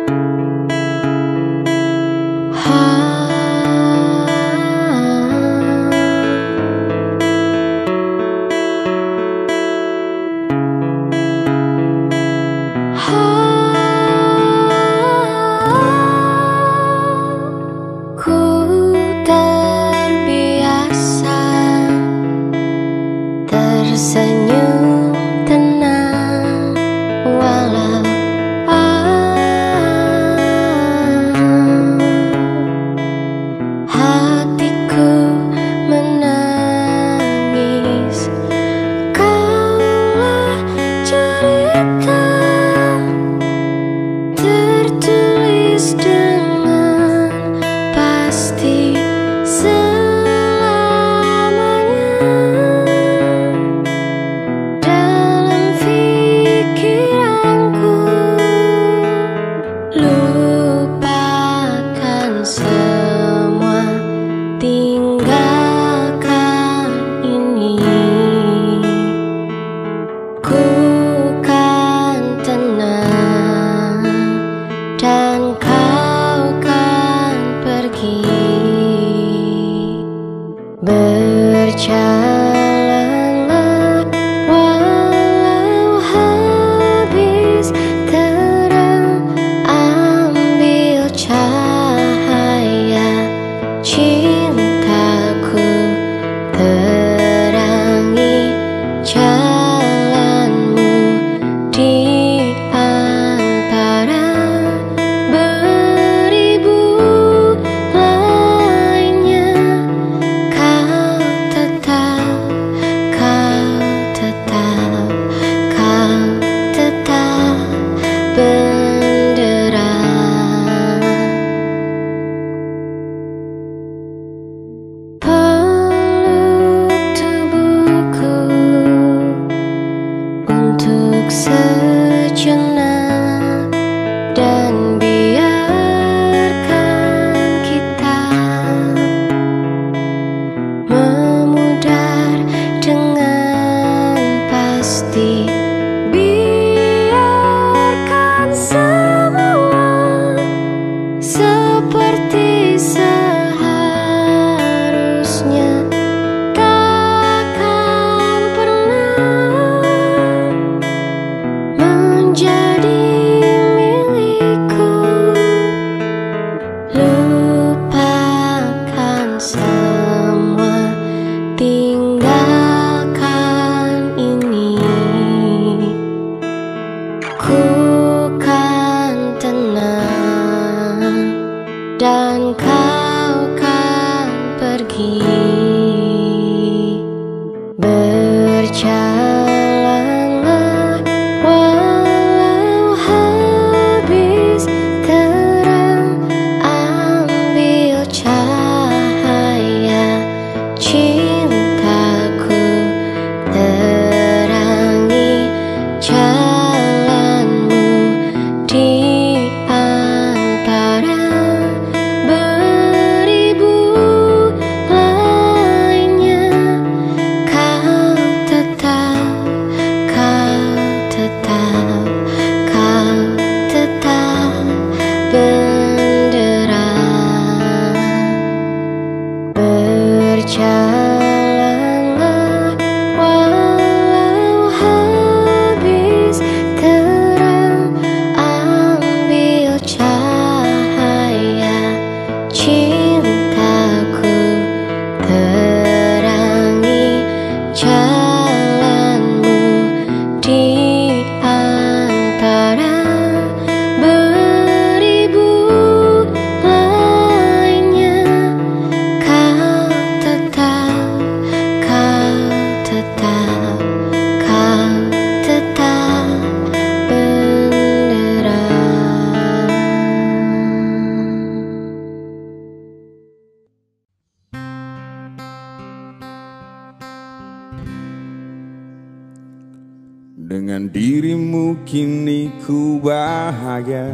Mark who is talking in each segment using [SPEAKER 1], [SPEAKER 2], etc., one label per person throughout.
[SPEAKER 1] Dengan dirimu kini ku bahagia,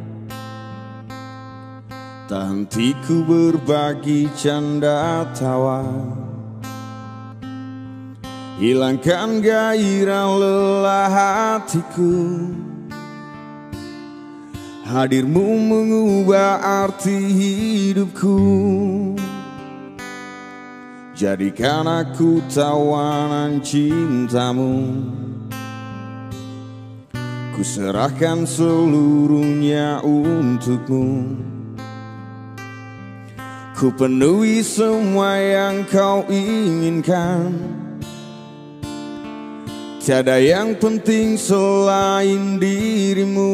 [SPEAKER 1] tak henti ku berbagi canda tawa, hilangkan gairah lelah hatiku. Hadirmu mengubah arti hidupku. Jadikan aku tawanan cintamu. Ku serahkan seluruhnya untukmu. Ku penuhi semua yang kau inginkan. Tiada yang penting selain dirimu.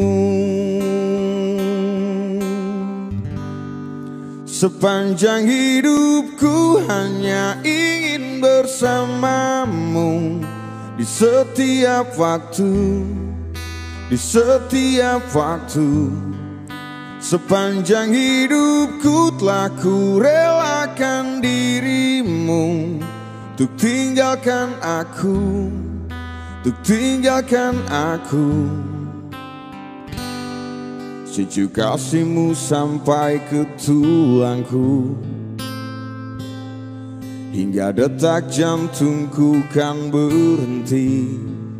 [SPEAKER 1] Sepanjang hidupku hanya ingin bersamamu. Di setiap waktu, di setiap waktu. Sepanjang hidupku telah ku relakan dirimu. Untuk tinggalkan aku, untuk tinggalkan aku. Sejuk kasihmu sampai ke tulangku. Hingga detak jantungku kan berhenti.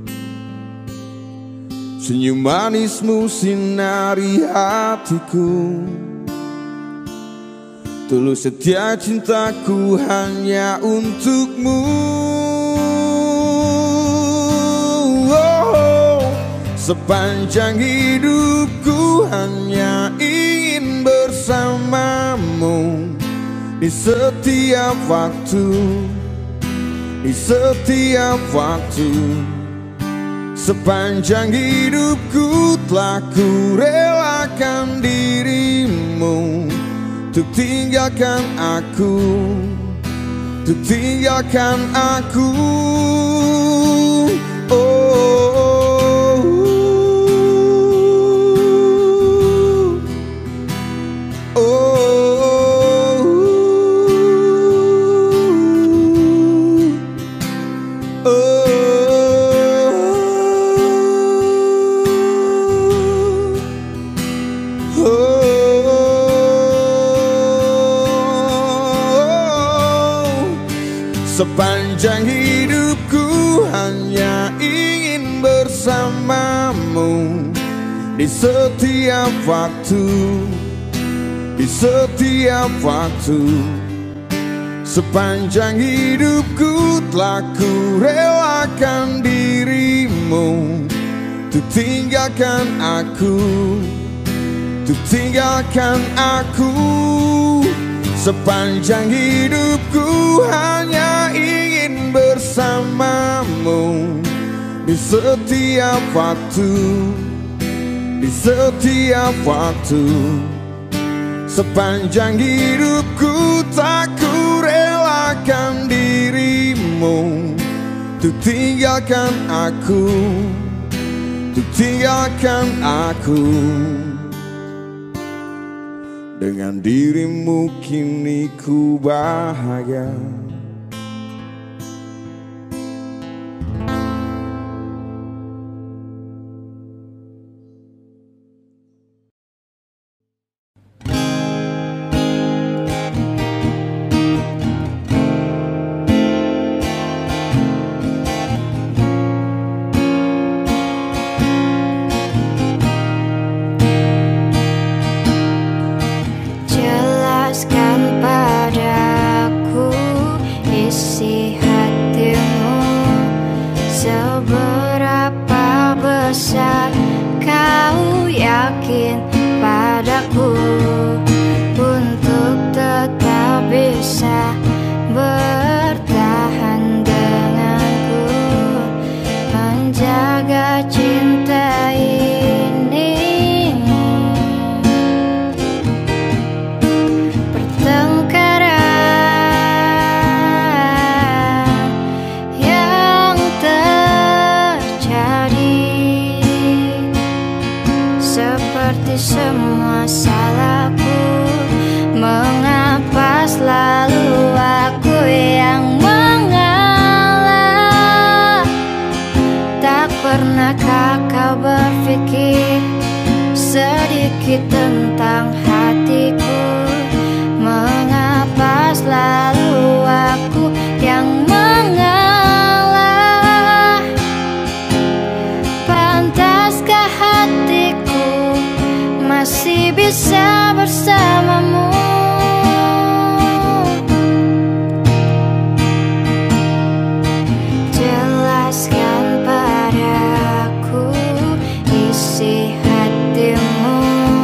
[SPEAKER 1] Senyum manismu sinari hatiku. Tulus setia cintaku hanya untukmu. Sepanjang hidupku hanya ingin bersamamu. Di setiap waktu, di setiap waktu. Sepanjang hidupku telah ku relakan dirimu. Untuk tinggalkan aku, untuk tinggalkan aku. Sepanjang hidupku hanya ingin bersamamu. Di setiap waktu, di setiap waktu. Sepanjang hidupku telah ku relakan dirimu. Untuk tinggalkan aku, untuk tinggalkan aku. Sepanjang hidupku hanya ingin bersamamu. Di setiap waktu, di setiap waktu. Sepanjang hidupku tak ku relakan dirimu. Untuk tinggalkan aku, untuk tinggalkan aku. Dengan dirimu kini ku bahagia.
[SPEAKER 2] Tentang hatiku, mengapa selalu aku yang mengalah? Pantaskah hatiku masih bersamamu. Jelaskan padaku isi hatimu,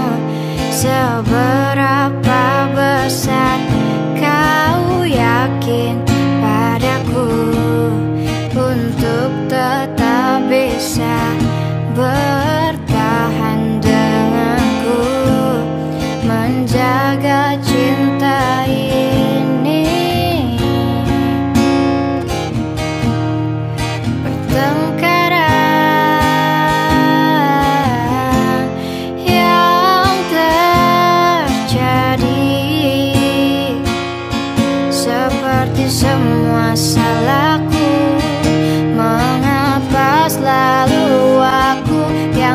[SPEAKER 2] seberapa besar kau yakin padaku untuk tetap bisa bertahan denganku, menjaga cinta ini. Pertengkaran yang terjadi seperti semua salahku. Mengapa selalu aku yang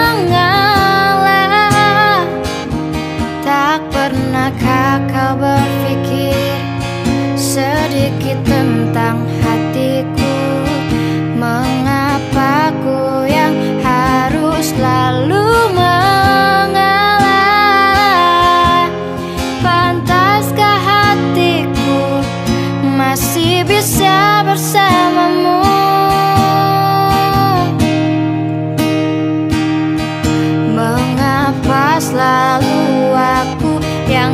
[SPEAKER 2] mengalah? Tak pernahkah kau berpikir sedikit tentang hatiku? Mengapa ku yang harus selalu mengalah? Pantaskah hatiku masih bisa bersamamu? Mengapa selalu aku yang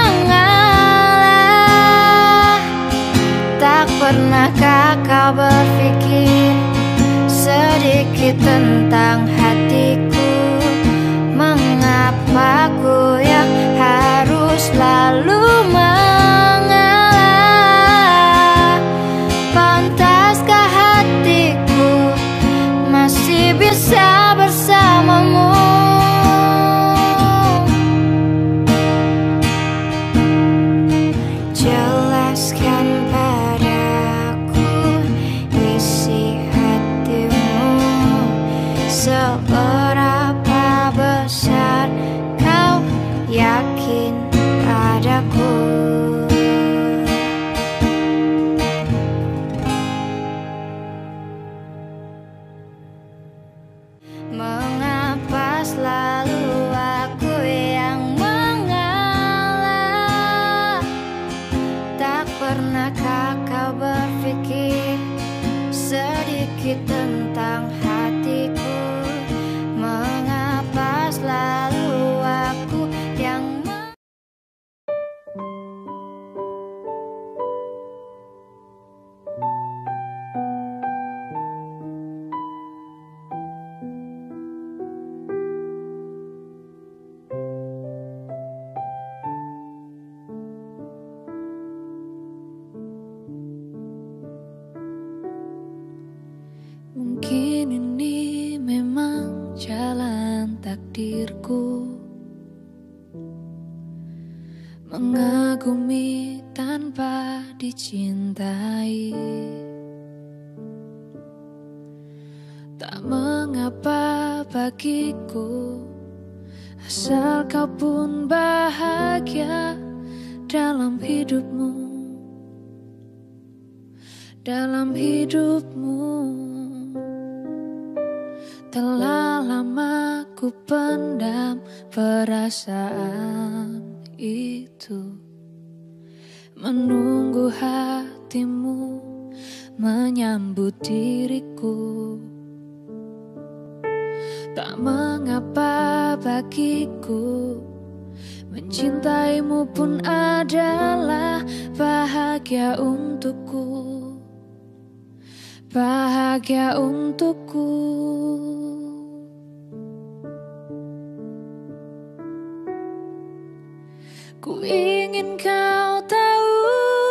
[SPEAKER 2] mengalah? Tak pernahkah kau berpikir sedikit tentang hatiku? Mengapa ku yang harus selalu mengalah? Pantaskah hatiku masih bisa bersamamu? Jelaskan padaku isi hatimu, seberapa besar kau yakin padaku. Mengapa selalu aku yang mengalah? Tak pernahkah kau berpikir sedikit tentang hatiku? Mengapa selalu aku yang
[SPEAKER 3] Mungkin ini memang jalan takdirku, mengagumi tanpa dicintai. Tak mengapa bagiku, asal kau pun bahagia dalam hidupmu, dalam hidupmu. Telah lama ku pendam perasaan itu, menunggu hatimu menyambut diriku. Tak mengapa bagiku, mencintaimu pun adalah bahagia untukku, bahagia untukku. Ku ingin kau tahu,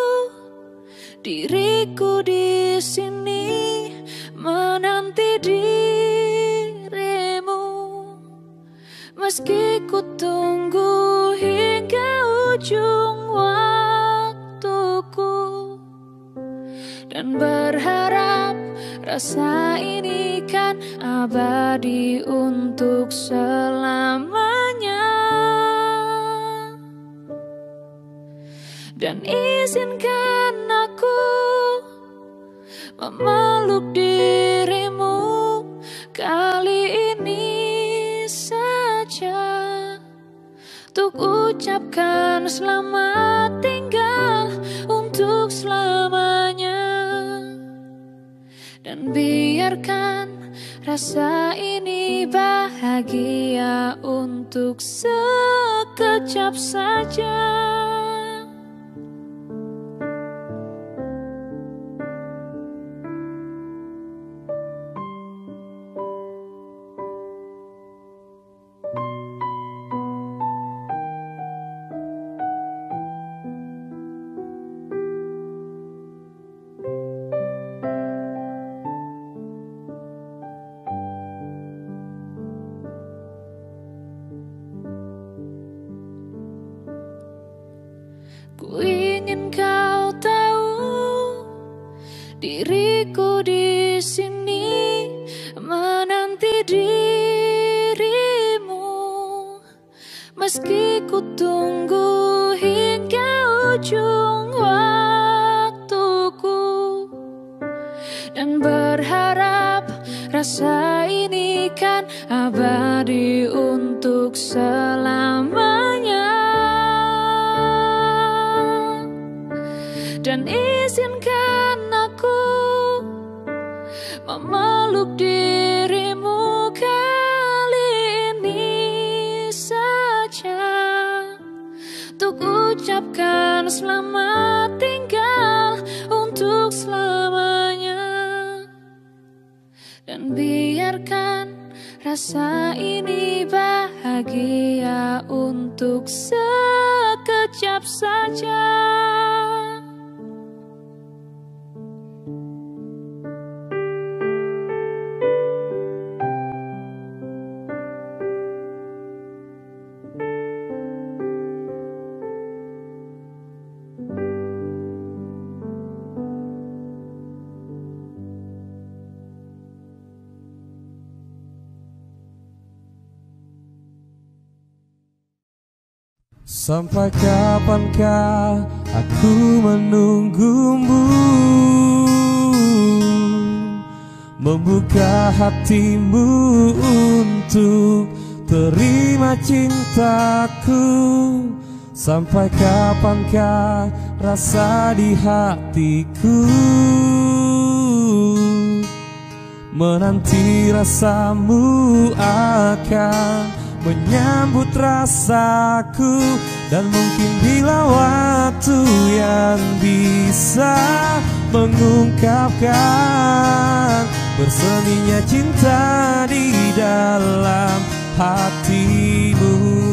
[SPEAKER 3] diriku di sini menanti dirimu, meski ku tunggu hingga ujung waktuku, dan berharap rasa ini kan abadi untuk selamanya. Dan izinkan aku memeluk dirimu kali ini saja, untuk ucapkan selamat tinggal untuk selamanya. Dan biarkan rasa ini bahagia untuk sekejap saja. Ku ingin kau tahu, diriku di sini menanti dirimu. Meski ku tunggu hingga ujung waktuku, dan berharap rasa ini kan abadi untuk selamanya. Dan izinkan aku memeluk dirimu kali ini saja, untuk ucapkan selamat tinggal untuk selamanya. Dan biarkan rasa ini bahagia untuk sekejap saja.
[SPEAKER 4] Sampai kapankah aku menunggumu, membuka hatimu untuk terima cintaku. Sampai kapankah rasa di hatiku menanti rasamu akan menyambut rasaku. Dan mungkin bila waktu yang bisa mengungkapkan berseminya cinta di dalam hatimu,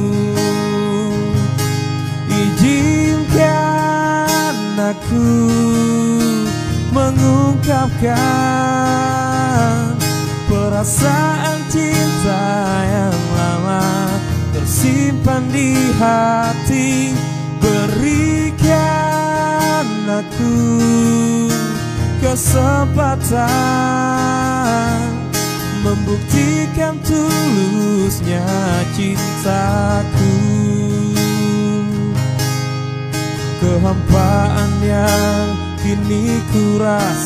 [SPEAKER 4] izinkan aku mengungkapkan perasaan cinta yang lama tersimpan di hati. Berikan aku kesempatan membuktikan tulusnya cintaku. Kehampaan yang kini ku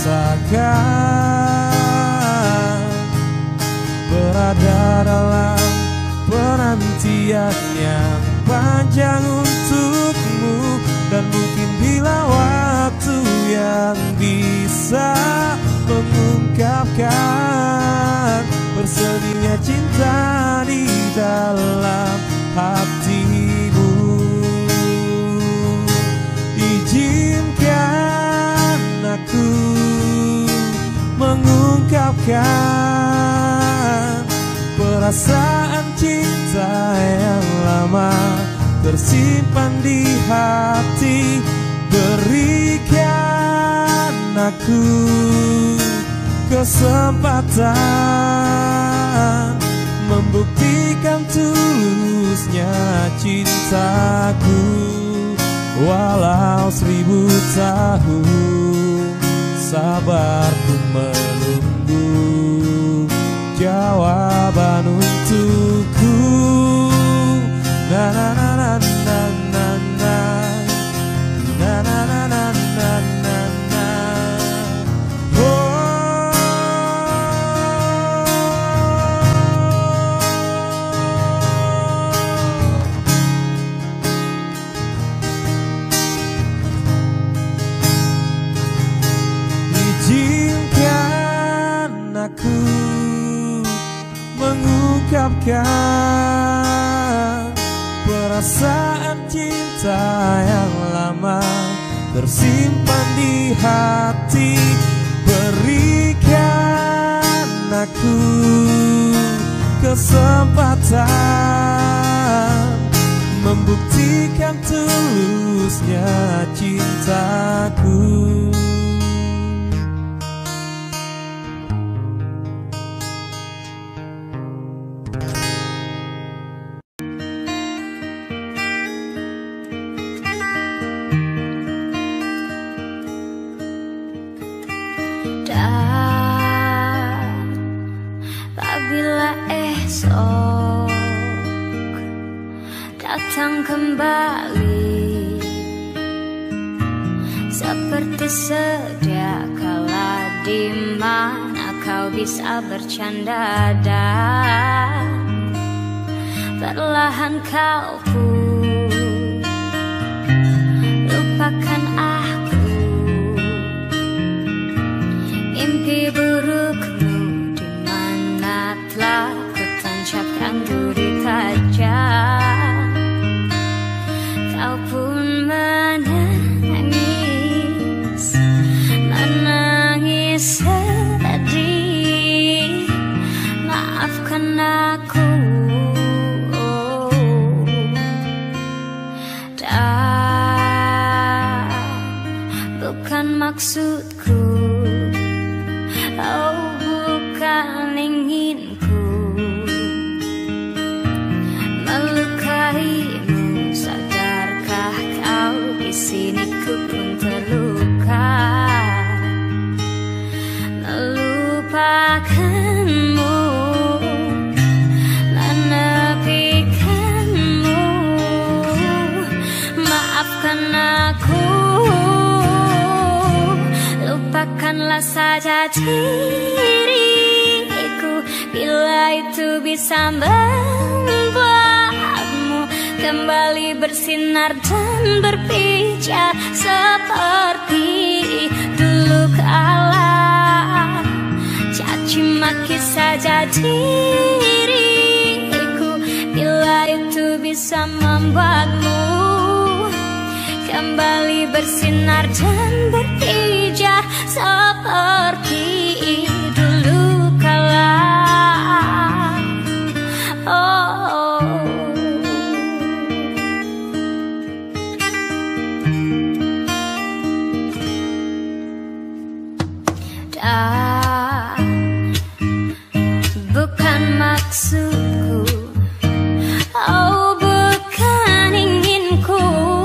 [SPEAKER 4] rasakan, berada dalam penantian yang panjang untukmu. Dan mungkin bila waktu yang bisa mengungkapkan berseminya cinta di dalam hatimu, izinkan aku mengungkapkan perasaan cinta yang lama tersimpan di hati. Berikan aku kesempatan membuktikan tulusnya cintaku. Walau 1000 tahun sabarku menunggu jawaban untukku. Na na na na na na na na na na na na na. Oh, ungkapkan perasaan cinta yang lama tersimpan di hati. Berikan aku kesempatan membuktikan tulusnya cintaku.
[SPEAKER 2] Apabila esok datang kembali seperti sedia kala, di mana kau bisa bercanda dan perlahan kau pun lupakan aku. Mimpi burukmu telah kutancapkan duri tajam, kau pun menangis, menangis sedih. Maafkan aku, dan bukan maksudku, oh bukan inginku melukaimu. Sadarkah kau di sini ku pun terluka, melupakanmu, menepikanmu. Maafkan aku, lupakanlah saja diriku bila itu bisa membuatmu kembali bersinar dan berpijar seperti dulu kala. Caci maki saja diriku bila itu bisa membuatmu kembali bersinar dan berpijar seperti dulu kala. Dan bukan maksudku, oh bukan inginku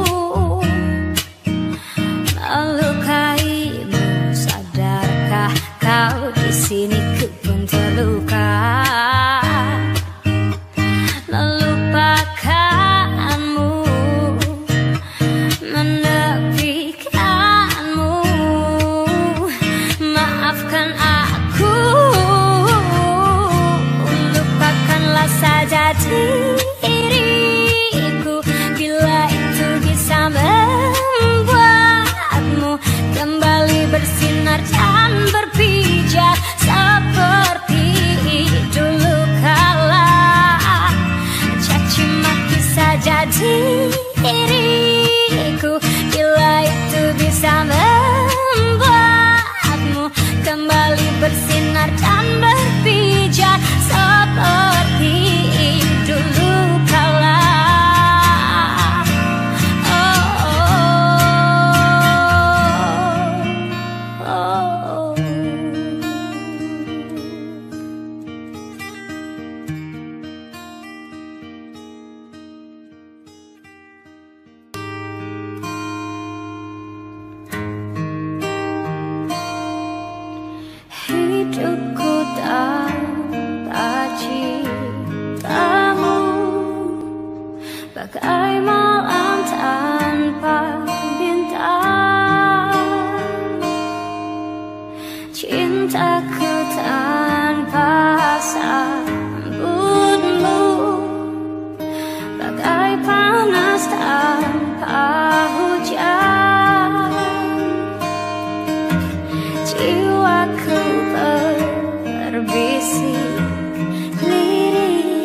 [SPEAKER 2] melukaimu. Sadarkah kau di sini ku pun terluka, melupakanmu, menepikanmu. Maafkan aku, lupakanlah saja diriku bila itu bisa membuatmu kembali bersinar dan berpijar seperti dulu kala. Caci maki saja diriku bila itu bisa membuatmu kembali bersinar dan berpijar seperti dulu kala. Hidupku tanpa cintamu bagai malam tanpa bintang. Cintaku tanpa sambutmu bagai panas tanpa hujan. Jiwaku berbisik lirih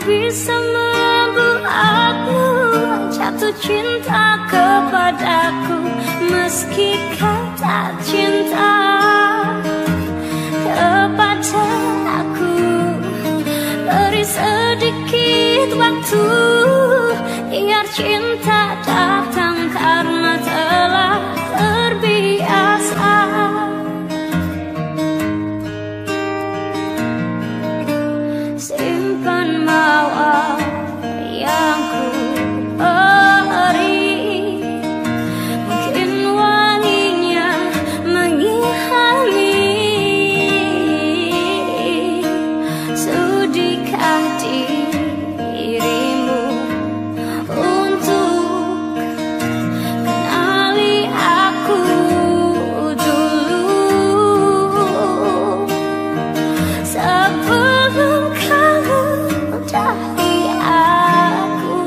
[SPEAKER 2] bisa membuatmu jatuh cinta kepadaku, meski kau tak cinta kepada aku. Beri sedikit waktu, biar cinta datang karena telah terbiasa. Simpan mawar yang ku beri, mungkin wanginya mengilhami. Sudikah dirimu untuk kenali aku dulu, sebelum ludahi aku,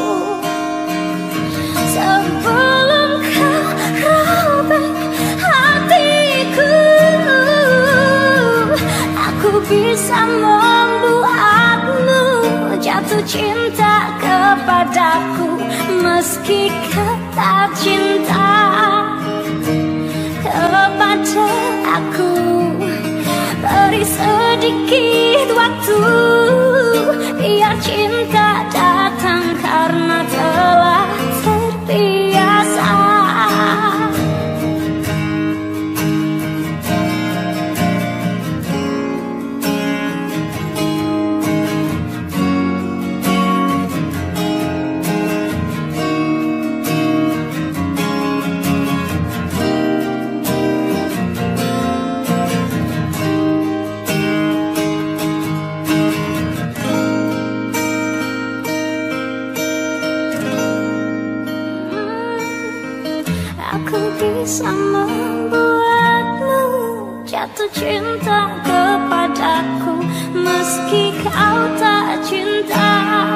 [SPEAKER 2] sebelum kau robek hatiku. Aku bisa membuatmu jatuh cinta kepadaku, meski kau tak cinta kepada aku. Beri sedikit waktu, biar cinta datang karena telah terbiasa. Aku bisa membuatmu jatuh cinta kepadaku, meski kau tak cinta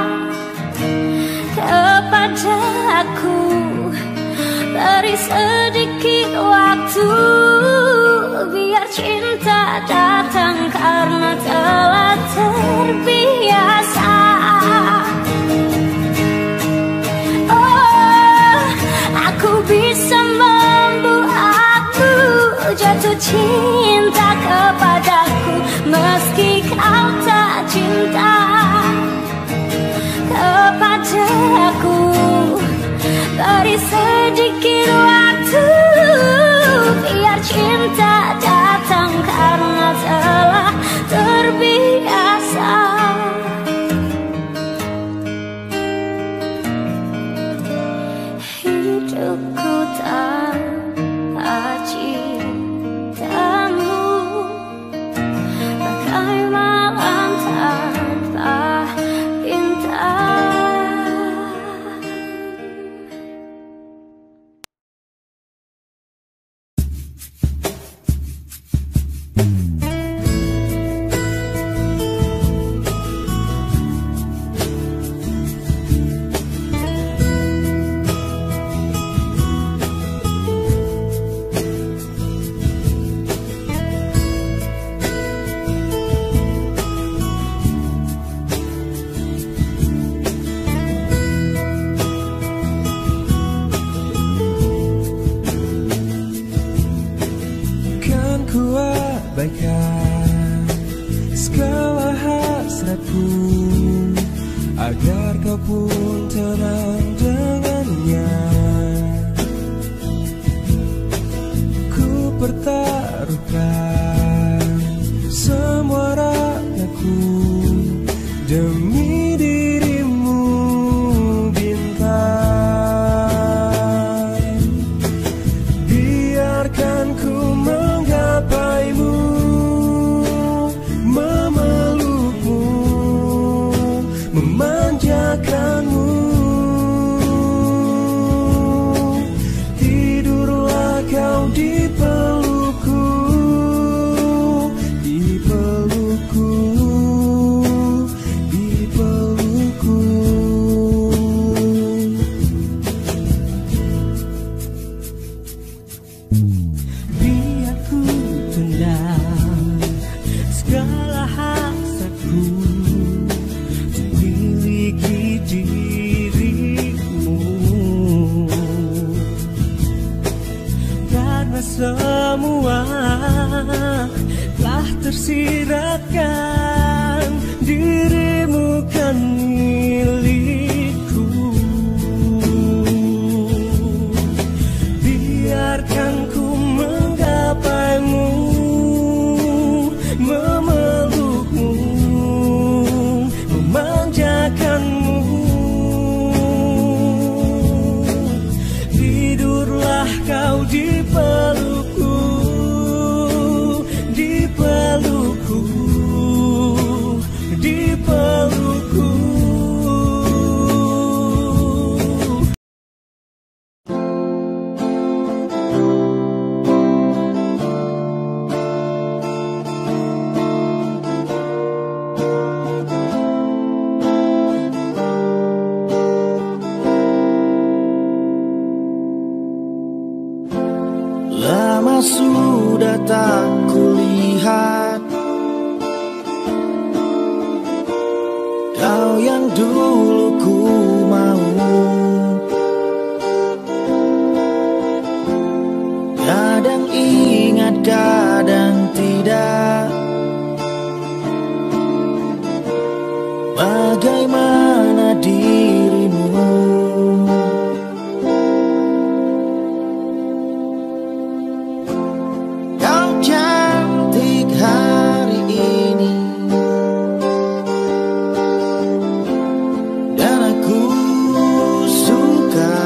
[SPEAKER 2] kepada aku. Beri sedikit waktu, biar cinta datang karena telah terbiasa. Aku bisa membuatmu jatuh cinta kepadaku, meski kau tak cinta kepada aku. Beri sedikit waktu, biar cinta datang karena telah terbiasa. Hidupku tanpa cintamu bagai malam tanpa bintang.
[SPEAKER 4] Abaikan segala hasratku agar kau pun tenang dengannya. Ku pertaruhkan semua ragaku demi dirimu bintang. Biarkan ku menggapaimu, memelukmu, memanjakanmu. Tidurlah kau di pelukku, semua telah tersiratkan, dirimu kan milikku. Biarkan ku menggapaimu, memelukmu, memanjakanmu. Tidurlah kau di pelukku, di pelukku, di pelukku.
[SPEAKER 5] Lama sudah tak kulihat kau yang dulu ku mau. Kadang ingat, kadang tidak. Bagaimana dirimu? Hari ini dan aku suka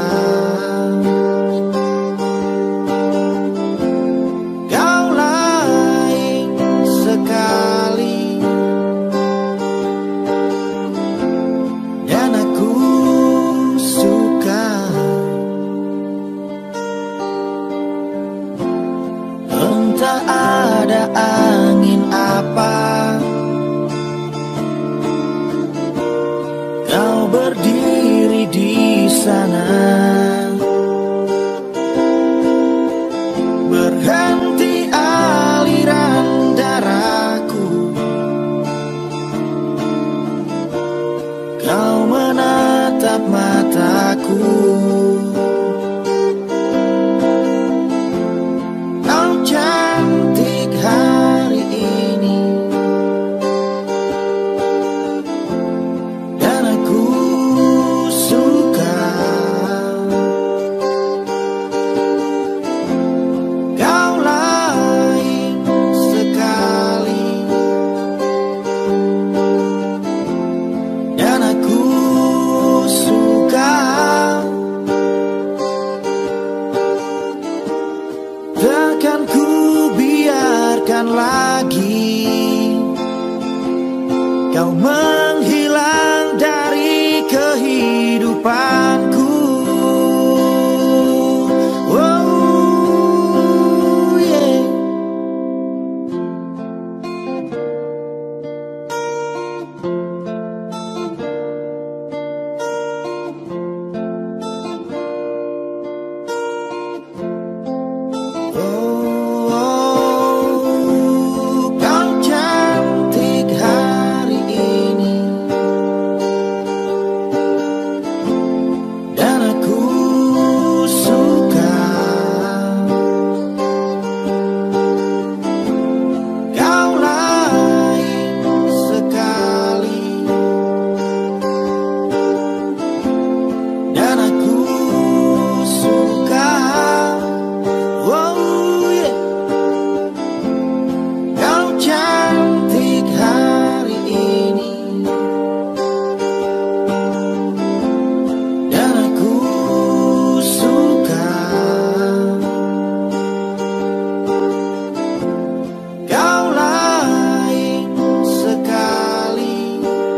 [SPEAKER 5] kau lain sekali, dan aku suka entah ada angin apa, kau berdiri di sana, berhenti aliran darahku, kau menatap mataku. Kau cantik hari ini dan aku suka kau lain sekali, dan aku suka. Takkan ku biarkan lagi kau menghilang dari kehidupanku. Oh, yeah. Kau cantik hari ini dan aku suka kau lain sekali, dan aku suka. Oh, yeah. Kau cantik hari ini dan aku suka kau lain sekali,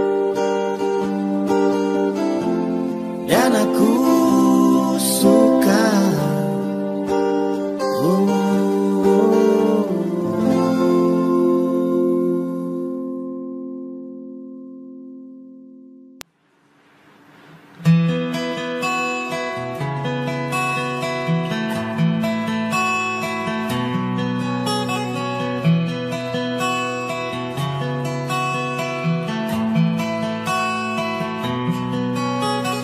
[SPEAKER 5] dan aku suka.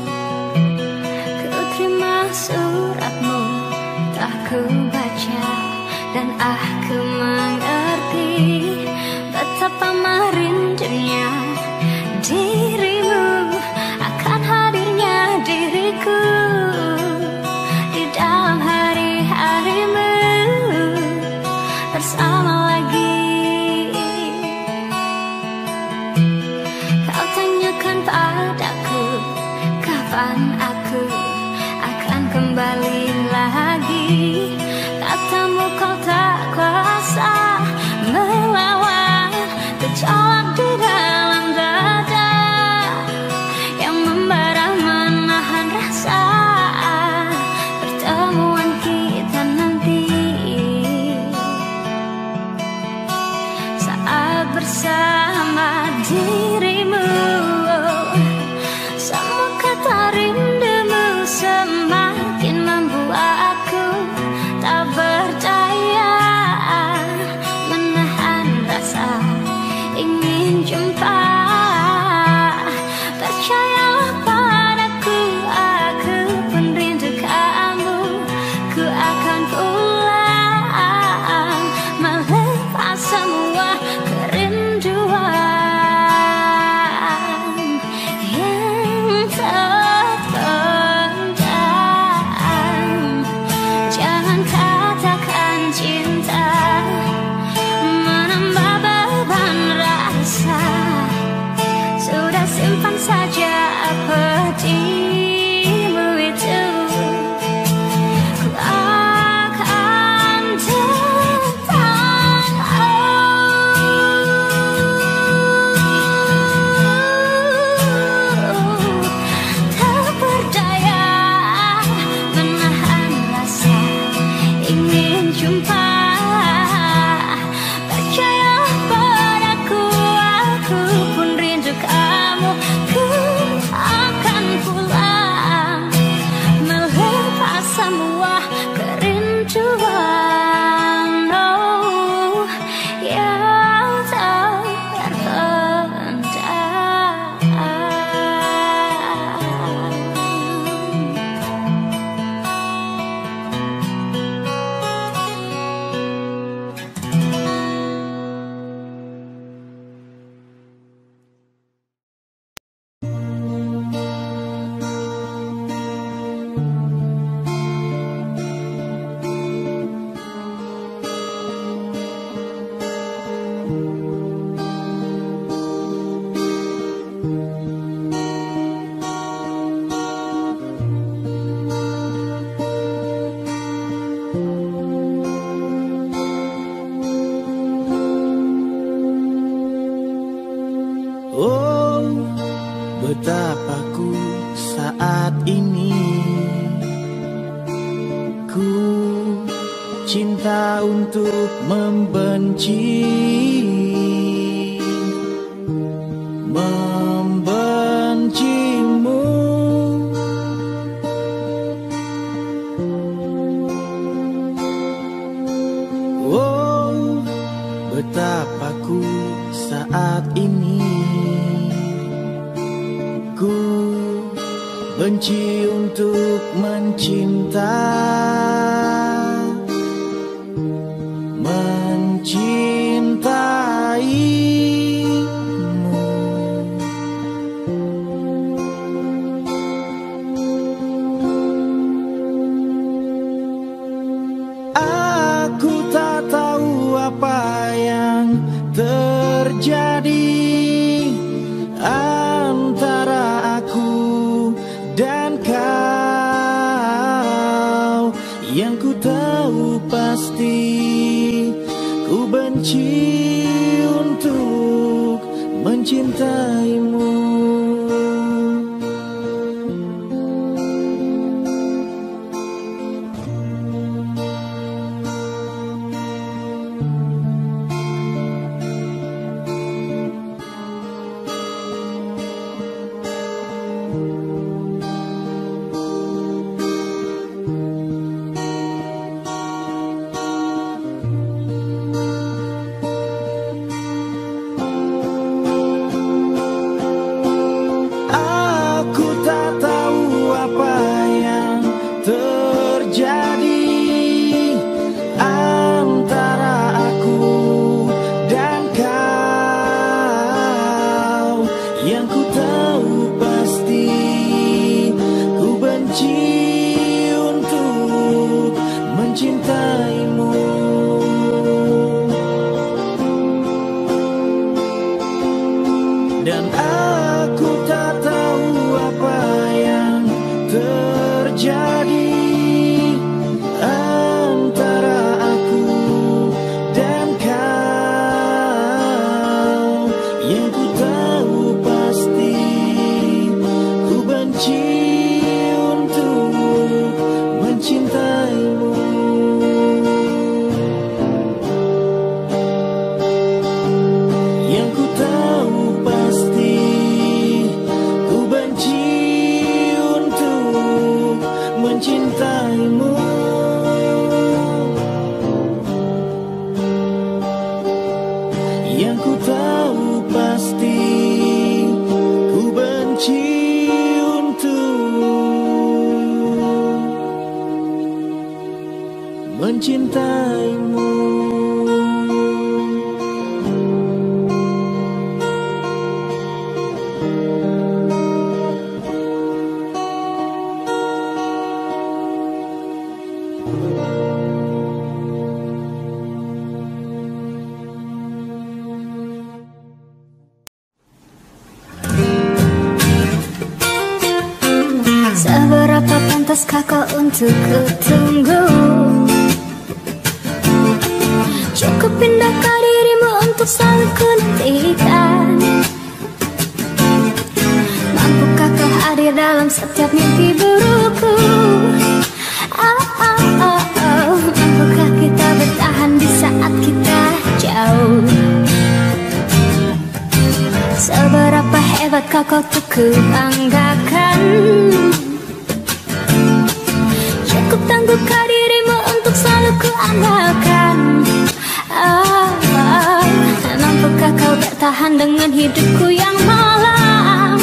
[SPEAKER 2] Ku terima suratmu, tak ku baca. dan aku mengerti betapa merindunya dirimu akan hadirnya diriku di dalam hari-harimu bersama lagi. Kau tanyakan padaku kapan aku akan kembali lagi. Katamu kau tak kuasa melawan gejolak di dalam dada yang membara menahan rasa pertemuan kita nanti. Saat bersama dirimu, semua kata rindumu semakin membuatku tak berdaya menahan rasa ingin jumpa. Percayalah padaku, aku pun rindu kamu. Ku akan pulang melepas semua kerinduan yang terpendam. Jangan katakan cinta menambah beban rasa. Sudah simpan saja petimu itu. Ku akan tetap tak berdaya menahan rasa ingin jumpa. Percayalah padaku, aku pun rindu kamu. Ku akan pulang melepas semua kerinduan, oh, yang terpendam.
[SPEAKER 5] Oh, betapa ku saat ini ku cinta untuk membenci, membencimu. Oh, betapa ku saat ini ku benci untuk mencinta, mencintaimu. Aku tak tahu apa yang terjadi antara aku dan kau. Yang ku tahu pasti ku benci untuk mencintaimu. mencintaimu.
[SPEAKER 2] Seberapa pantaskah kau untuk kutunggu? Cukup pindahkah dirimu untuk selalu kunantikan? Mampukah kau hadir dalam setiap mimpi burukku? Mampukah kita bertahan di saat kita jauh? Seberapa hebatkah kau tuh kubanggakan? Cukup tangguhkah dirimu untuk selalu kuandalkan? Mampukah kau bertahan dengan hidupku yang malam?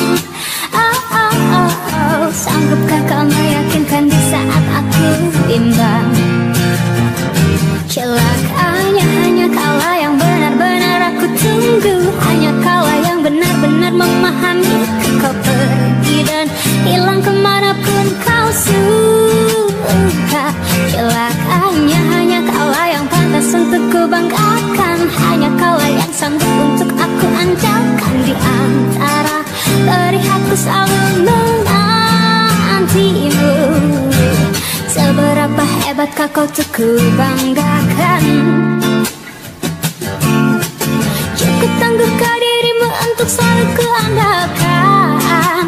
[SPEAKER 2] Sanggupkah kau meyakinkan di saat aku bimbang? Celakanya hanya kaulah yang benar-benar aku tunggu. Hanya kaulah yang benar-benar memahami. Kau pergi dan hilang kemanapun kau suka. Celakanya hanya kaulah yang pantas untuk ku banggakan. Hanya kaulah yang sanggup untuk aku andalkan. Di antara perih aku selalu menantimu. Seberapa hebatkah kau tuh ku banggakan? Cukup tangguhkah dirimu untuk selalu ku andalkan?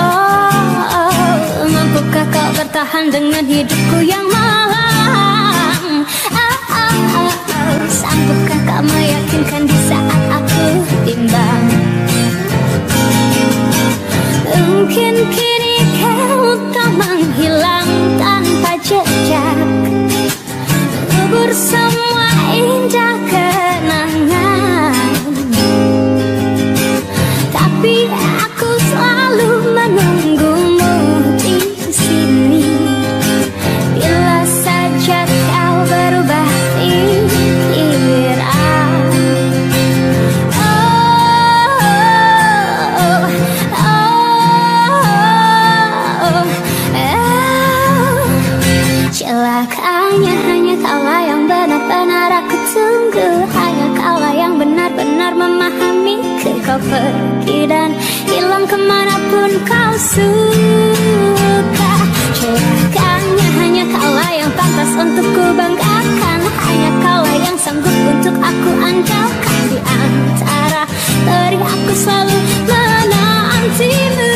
[SPEAKER 2] Mampukah kau bertahan dengan hidupku yang malam? Sanggupkah kau meyakinkan di saat aku bimbang? Mungkin kini kau tak menghilang tanpa jejak, kubur semua indah kenangan. Tapi aku selalu menunggumu di sini. Bila saja kau berubah pikiran. Celakanya hanya kaulah yang benar-benar aku tunggu. Hanya kaulah yang benar-benar memahami. Kau pergi dan hilang kemanapun kau suka. Celakanya hanya kaulah yang pantas untuk ku banggakan. Hanya kaulah yang sanggup untuk aku andalkan. Di antara perih aku selalu menantimu.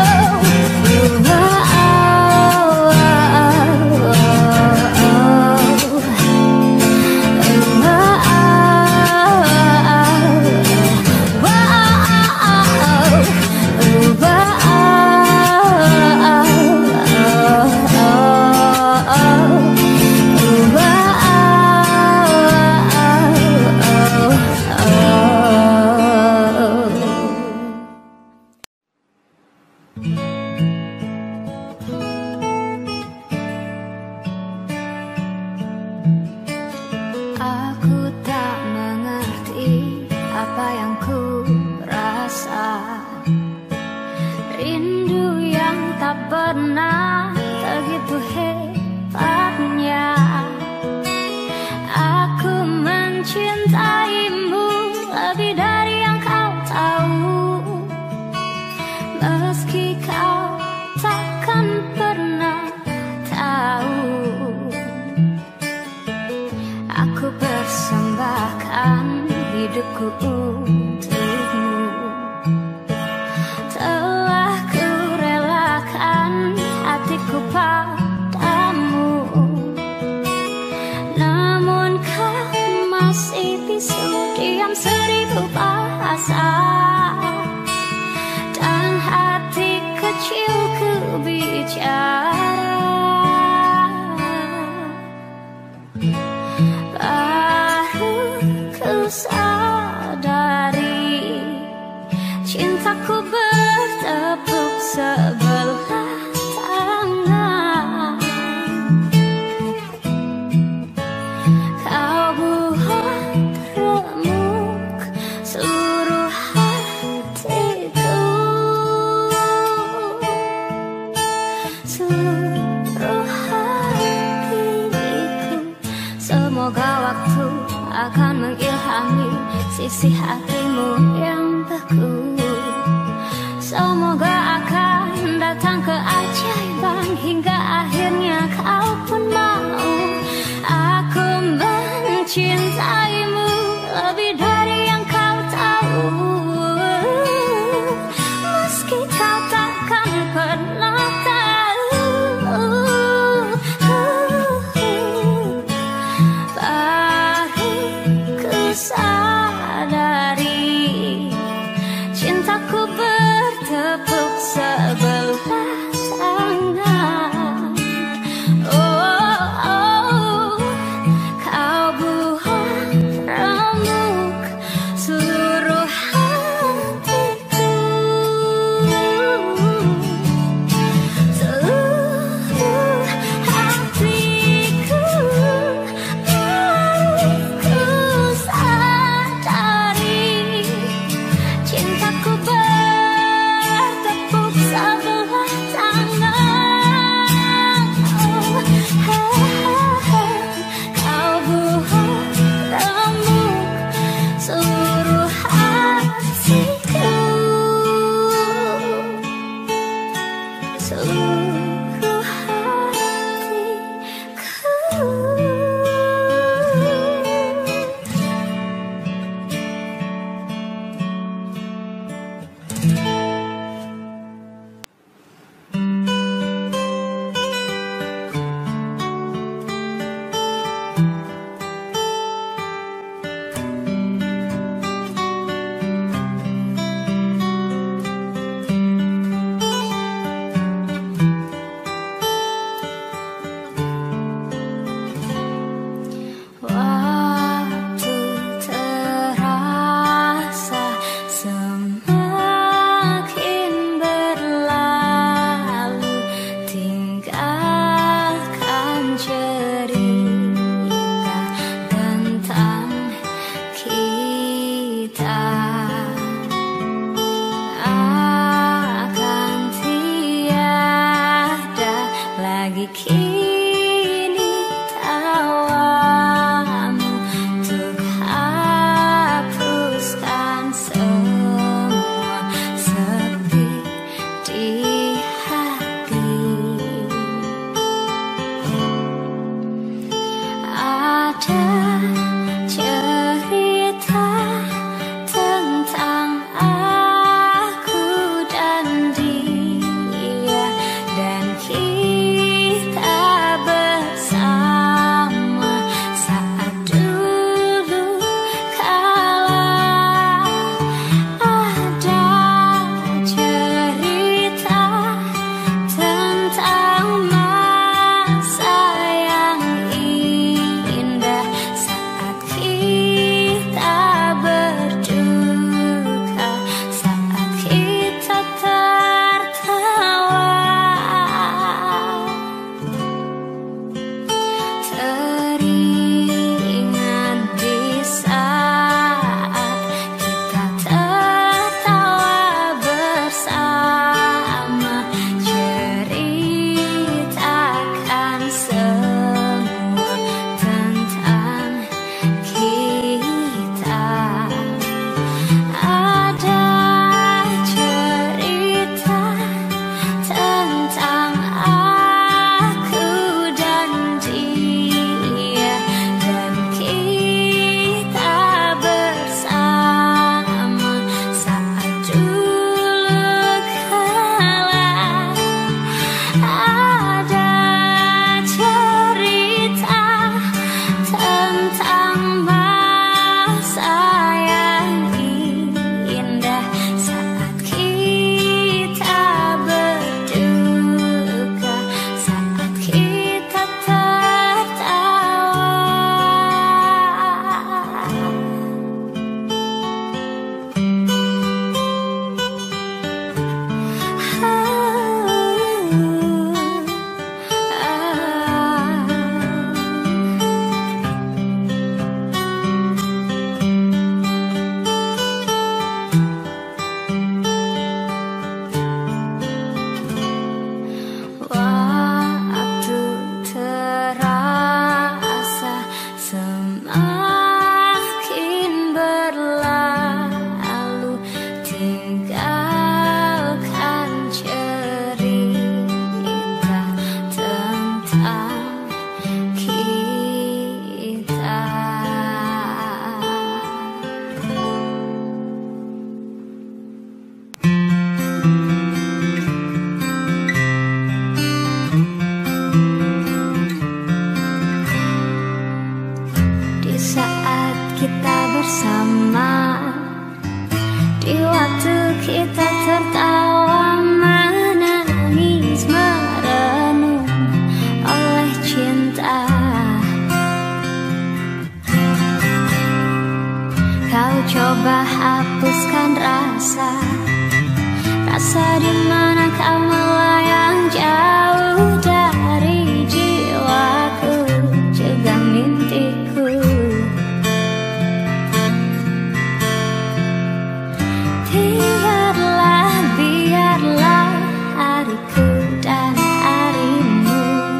[SPEAKER 2] Aku tak mengerti apa yang ku rasa. Rindu yang tak pernah begitu hebatnya. Aku mencintaimu lebih dari yang kau tahu. Meski kau takkan pernah tahu. Aku persembahkan hidupku untukmu. Telah ku relakan hatiku padamu. Namun kau masih bisu diam seribu bahasa. Dan hati kecilku bicara. Sadari cintaku bertepuk sebelah tangan. Semoga waktu akan mengilhami sisi hatimu yang teguh. Semoga akan datang keajaiban hingga akhirnya kau pun mau. Aku mencintaimu lebih dari yang kau tahu, meski kau takkan pernah tahu. Baru ku sadari cintaku bertepuk sebelah tangan. Oh, oh, kau buat remuk seluruh hatiku. Seluruh hatiku. Baru ku sadari cintaku bertepuk sebelah tangan. Oh, kau buat remuk seluruh hatiku. Seluruh hatiku. Waktu terasa semakin berlalu, tinggalkan cerita tentang kita. Akan tiada lagi kini tawamu untuk hapuskan semua sepi di hati. Ada cerita tentang aku dan dia, dan kita bersama saat dulu kala. Ada cerita tentang masa yang indah saat bersama di waktu kita tertawa menangis merenung oleh cinta. Kau coba hapuskan rasa di mana kau melayang jauh dari jiwaku juga mimpiku. Biarlah hariku dan harimu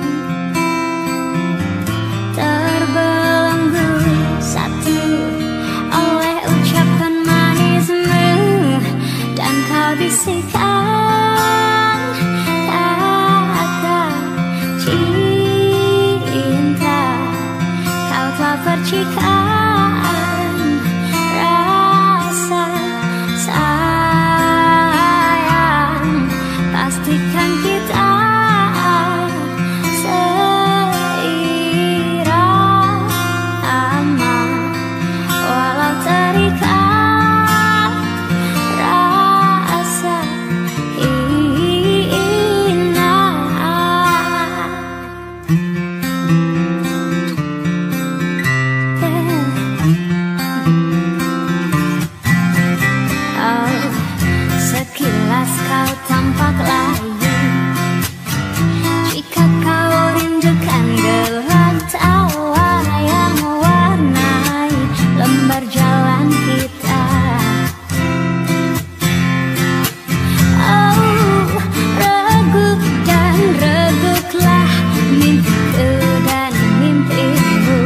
[SPEAKER 2] terbelenggu satu oleh ucapan manismu dan kau bisikan kata cinta. Kau telah percikan rasa sayang. Pastikan kita seirama walau terikat rasa indah. Oh, sekilas kau tampak lain jika kau rindukan gelak tawa yang mewarnai lembar jalan kita. Oh, regup dan reguklah mimpiku dan mimpimu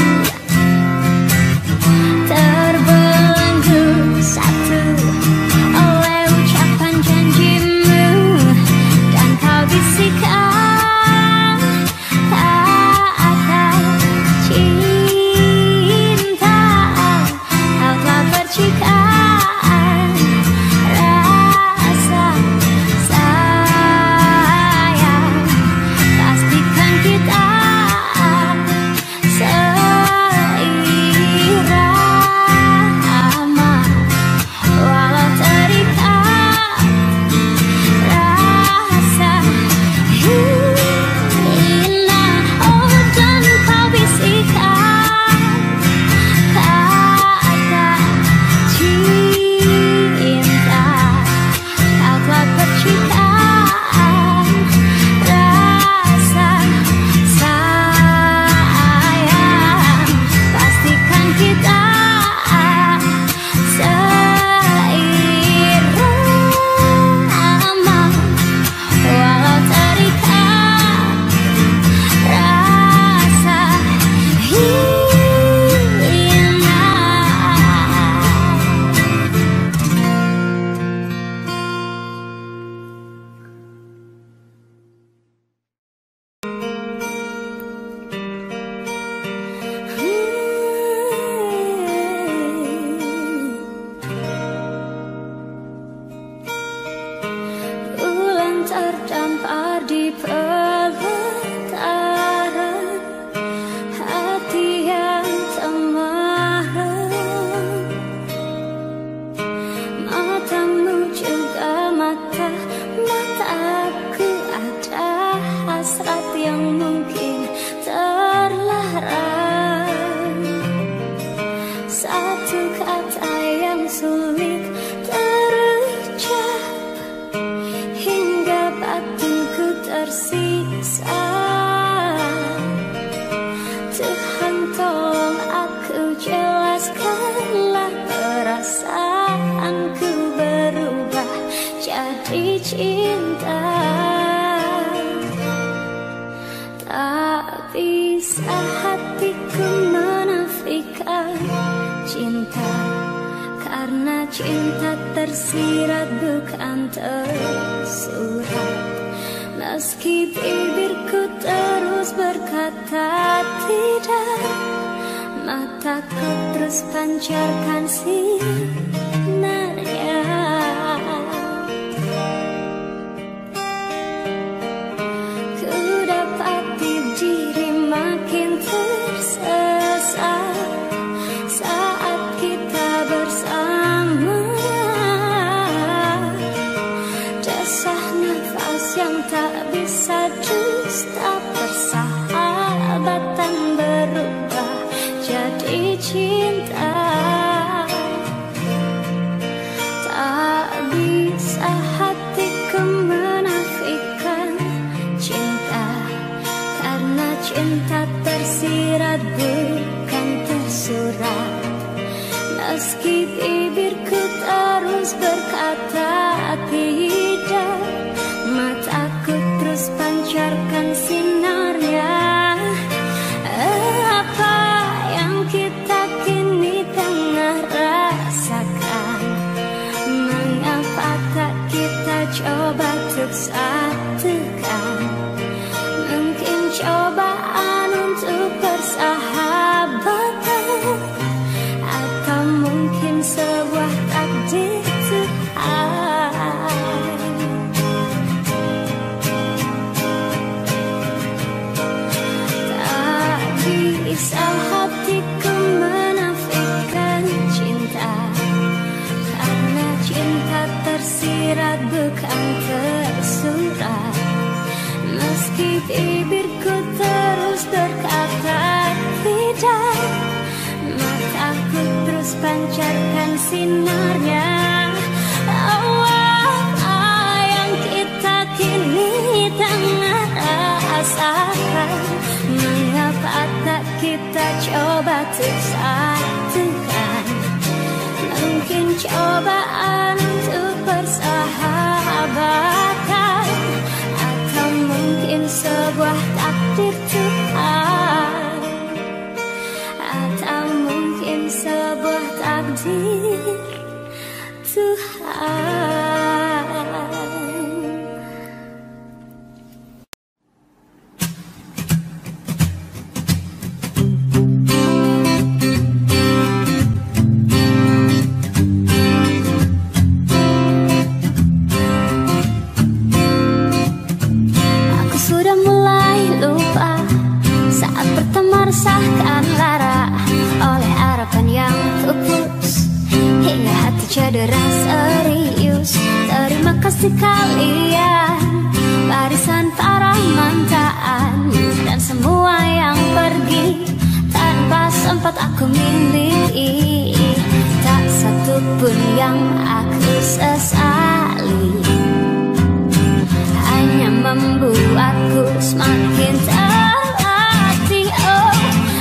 [SPEAKER 2] terbelenggu satu oleh ucapan janjimu dan kau bisikan kata cinta. Kau telah percikan rasa sayang. Pastikan kita seirama walau terikat rasa indah. Oh, dan kau bisikan kata cinta. Kau telah percikan rasa sayang. Pastikan kita seirama walau terikat rasa bulan terdampar di pelataran hati yang temaram. Matamu juga mataku, ada hasrat yang mungkin terlarang. Satu kata yang sulit terucap hingga batinku tersiksa. Tuhan tolong aku, jelaskanlah perasaanku berubah jadi cinta. Tak bisa hatiku menafikan cinta, karena cinta tersirat bukan tersurat. Meski bibirku terus berkata tidak, mataku terus pancarkan sinarnya. Ku dapati diri makin tersesat saat kita cinta. Tak bisa hatiku menafikan cinta, karena cinta tersirat bukan tersurat. Meski bibirku terus berkata tidak, mataku terus pancarkan sinarnya. Apa yang kita kini tengah rasakan? Mengapa tak kita coba untuk satukan? Mungkin cobaan untuk persahabatan, atau mungkin sebuah takdir Tuhan. Tak bisa hatiku menafikan cinta, karena cinta tersirat bukan tersurat. Meski bibirku terus berkata tidak, mataku terus pancarkan sinarnya. Apa yang kita kini tengah rasakan? Mengapa tak kita coba untuk satukan? Mungkin cobaan untuk persahabatan, atau mungkin sebuah takdir Tuhan, atau mungkin sebuah takdir Tuhan. Aku sudah mulai lupa saat pertama resahkan lara oleh harapan yang pupus, hingga hati cedera serius. Terima kasih kalian, barisan para mantaan, dan semua yang pergi tanpa sempat aku miliki. Tak satu pun yang aku sesali, hanya membuatku semakin terlatih. Oh,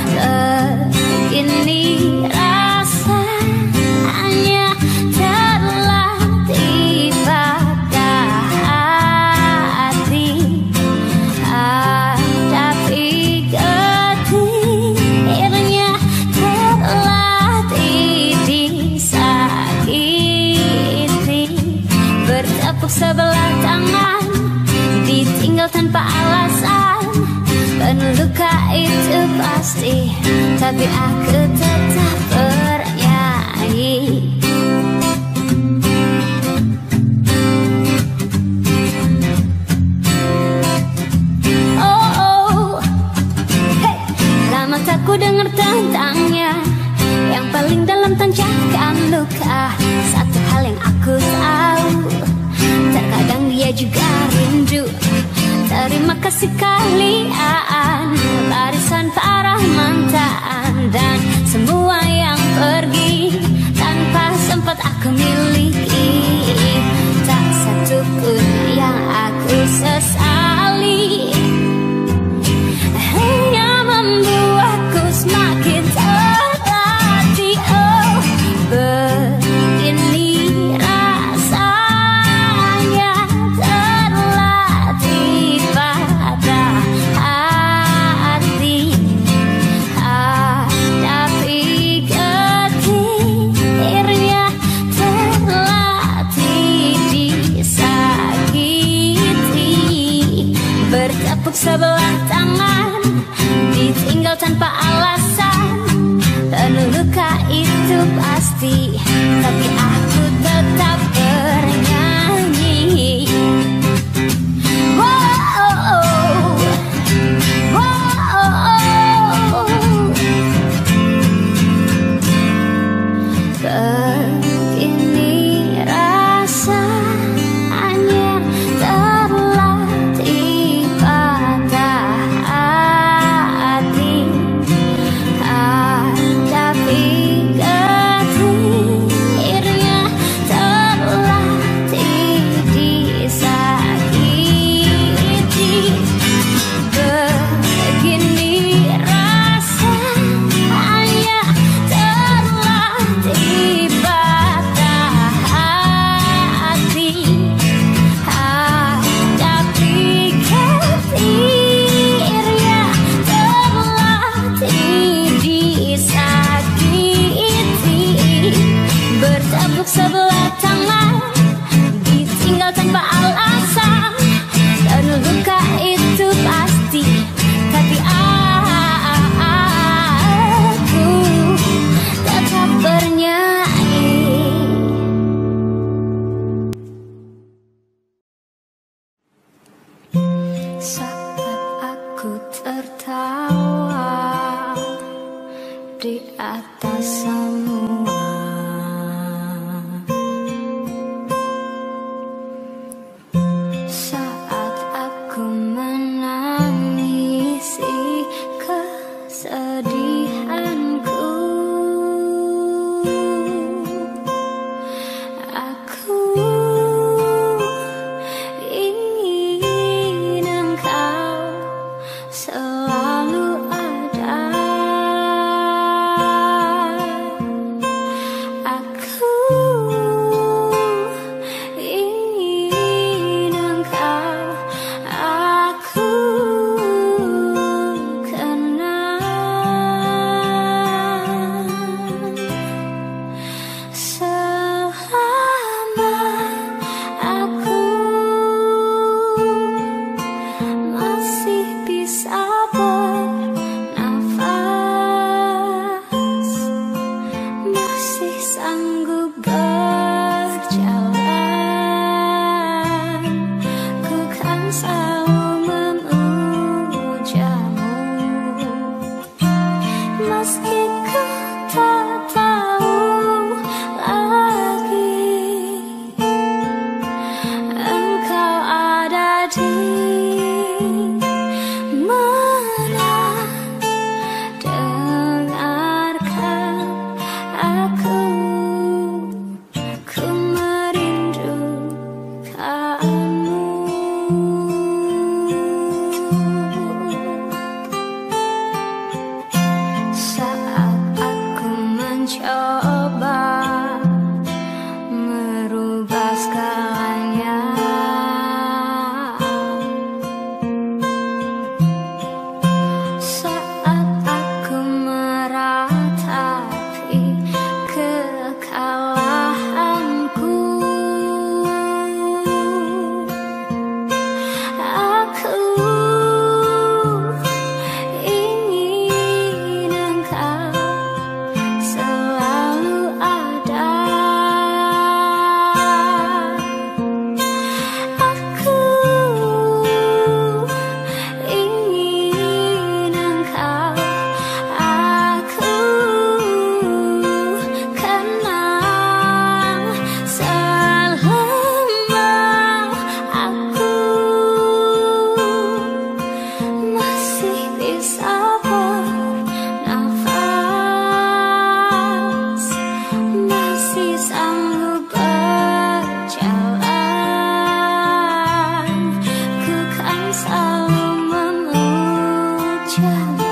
[SPEAKER 2] begini rasanya terlatih pada hati, hadapi getirnya, terlatih disakiti, bertepuk sebelah tangan, ditinggal tanpa alasan. Penuh luka itu pasti, tapi aku tetap bernyanyi. Oh, oh, hey. Lama tak ku dengar tentangnya, yang paling dalam tanjakan luka. Satu hal yang aku tahu, terkadang dia juga rindu. Terima kasih kalian, barisan para mantaan, dan semua yang pergi tanpa sempat aku miliki. Tak satu pun yang aku sesali, hanya membuatku semakin terlatih. Oh, begini rasanya terlatih pada hati, hadapi getirnya, terlatih disakiti, bertepuk sebelah tangan, ditinggal tanpa alasan. Penuh luka itu pasti, tapi aku tetap bernyanyi. Wow, wow, begini rasanya terlatih pada hati, hadapi di atas semua. Saat aku menangisi kesedihanku, aku ingin engkau selalu ada. Aku ingin engkau aku kenal selama aku masih bisa bernafas, masih sanggup berjalan, ku kan selalu memujamu. Meski ku tak tahu lagi engkau ada di mana, dengarkan aku, ku merindukanmu. Saat aku mencoba merubah segalanya, saat aku meratapi kekalahanku, aku ingin engkau selalu ada. Aku ingin engkau aku kenal selama aku masih bisa bernafas, masih sanggup berjalan, ku kan selalu memujamu.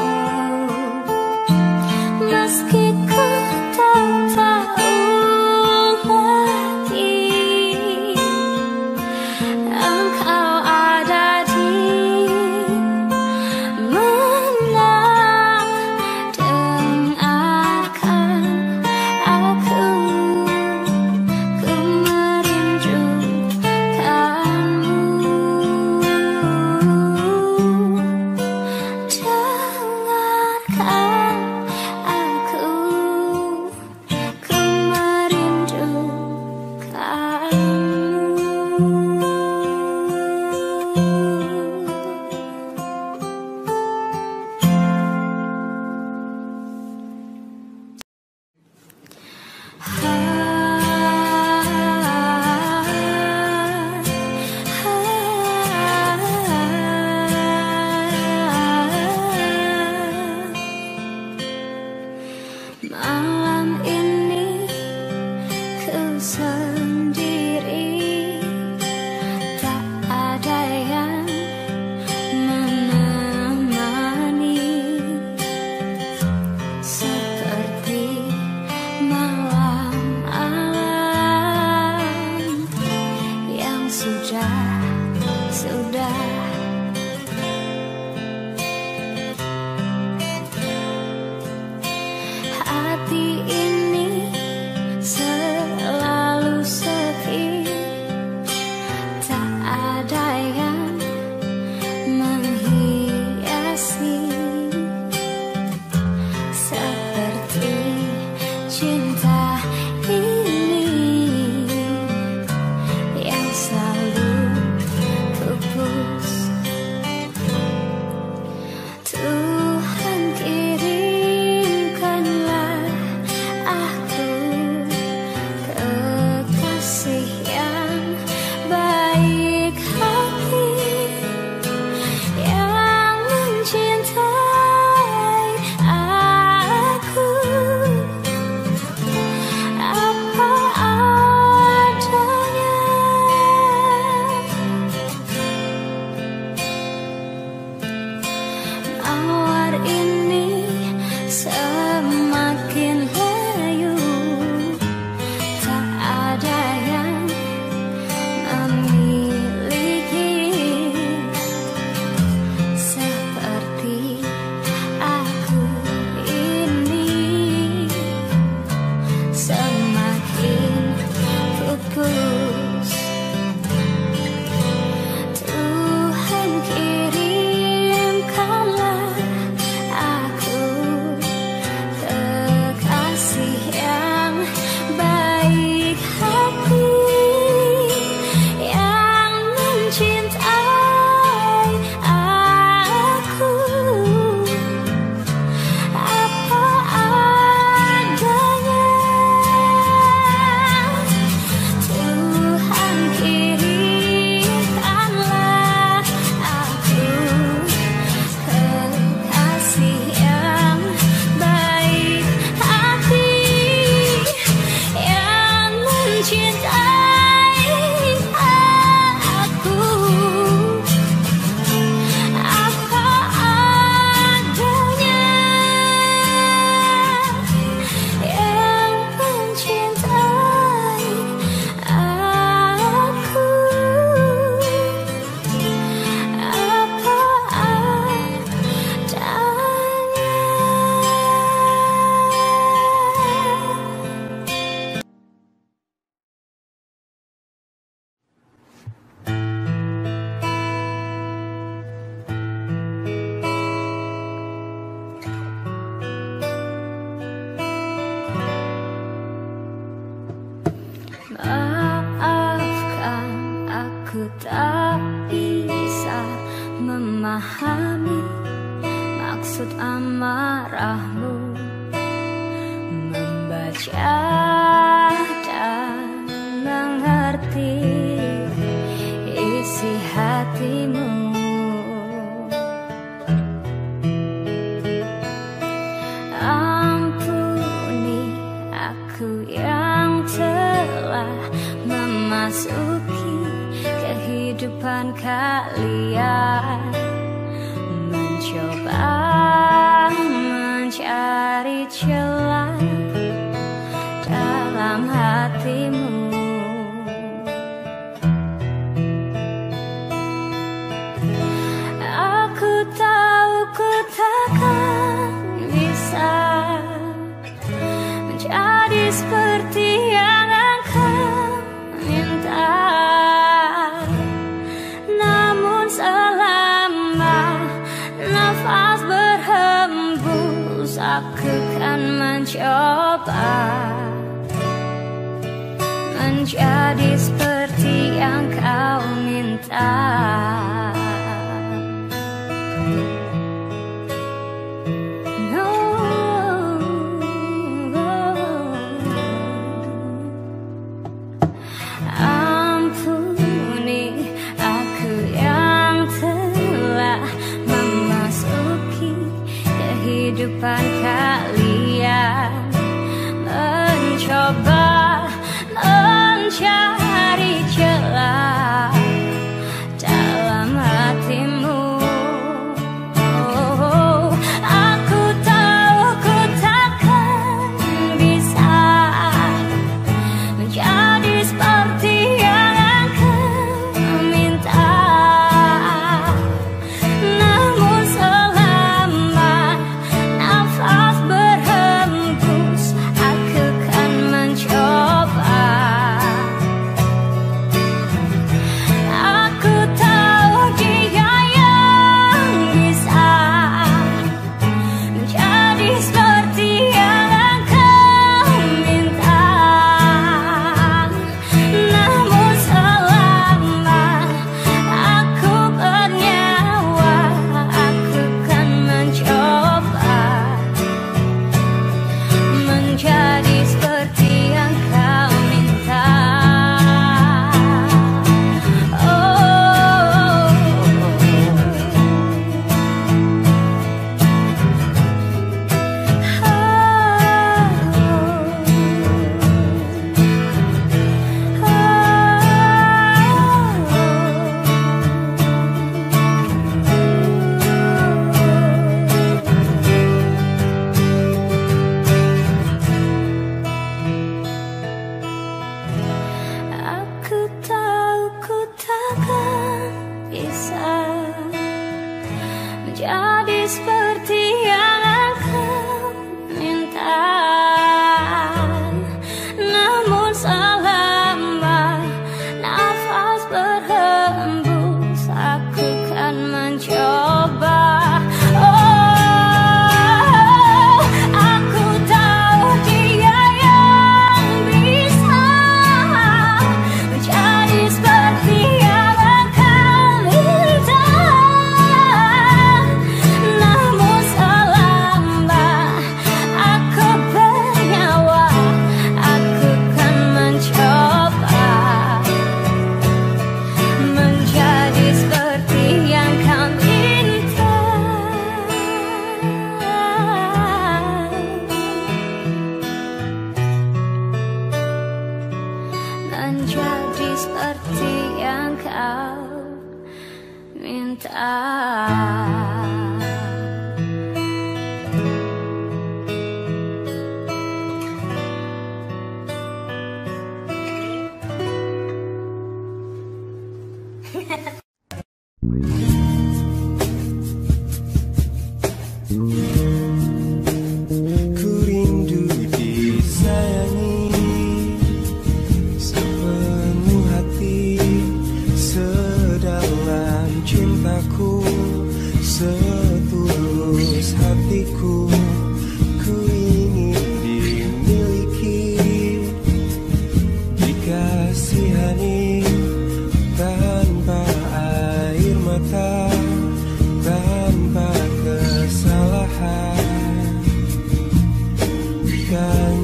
[SPEAKER 2] Meski ku tak tahu lagi engkau ada di mana, dengarkan aku, ku merindukanmu. Dengarkan aku, ku Malam ini ku sendiri, tak ada yang menemani, seperti malam-malam yang sudah hati semakin layu, tak ada yang memiliki seperti aku ini. Semakin pupus Tuhan kirimkanlah aku kekasih yang baik hati, yang mencintai aku apa adanya. Tuhan kirimkanlah aku kekasih yang baik hati, yang mencintai aku apa adanya, yang mencintai aku apa adanya. Maafkan, aku tak bisa memahami maksud amarahmu, membaca dan mengerti isi hatimu. Ampuni aku yang telah memasuki kehidupan kalian, mencoba mencari celah dalam hatimu. Aku tahu ku takkan bisa menjadi seperti yang engkau minta, namun selama nafas berhembus aku kan mencoba menjadi seperti yang kau minta. Ampuni aku yang telah memasuki kehidupan kalian, mencoba mencari celah dalam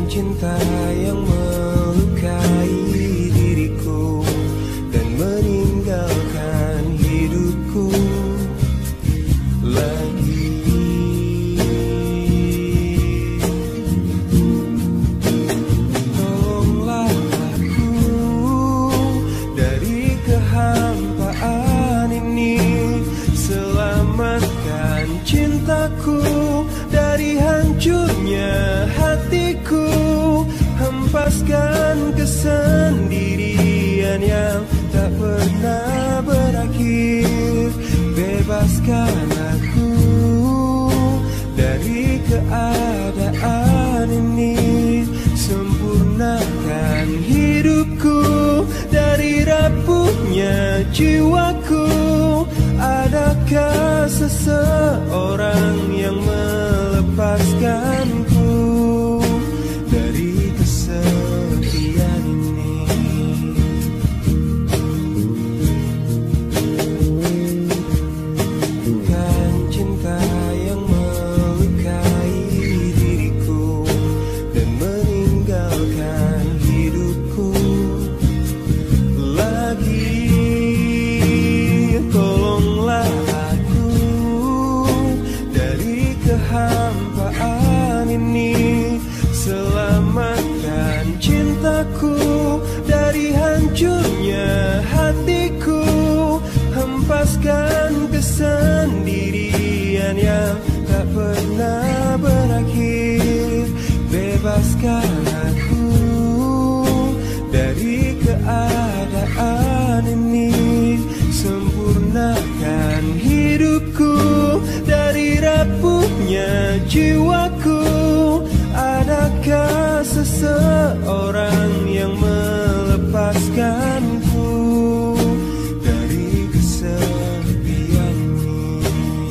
[SPEAKER 4] cinta yang melukai diriku dan meninggalkan hidupku lagi. Tolonglah aku dari kehampaan ini, selamatkan cintaku dari hancurnya hatiku, hempaskan kesendirian yang tak pernah berakhir. Bebaskan aku dari keadaan ini, sempurnakan hidupku dari rapuhnya jiwaku. Adakah seseorang yang melepaskanku dari kesepian ini? Bukan cinta yang melukai diriku dan meninggalkan hidupku lagi. Tolonglah aku dari kehampaan ini, selamatkan cintaku dari hancurnya hatiku, hempaskan kesendirian yang tak pernah berakhir. Bebaskan aku dari keadaan ini, sempurnakan hidupku dari rapuhnya jiwaku. Adakah seseorang yang melepaskanku dari kesepian ini?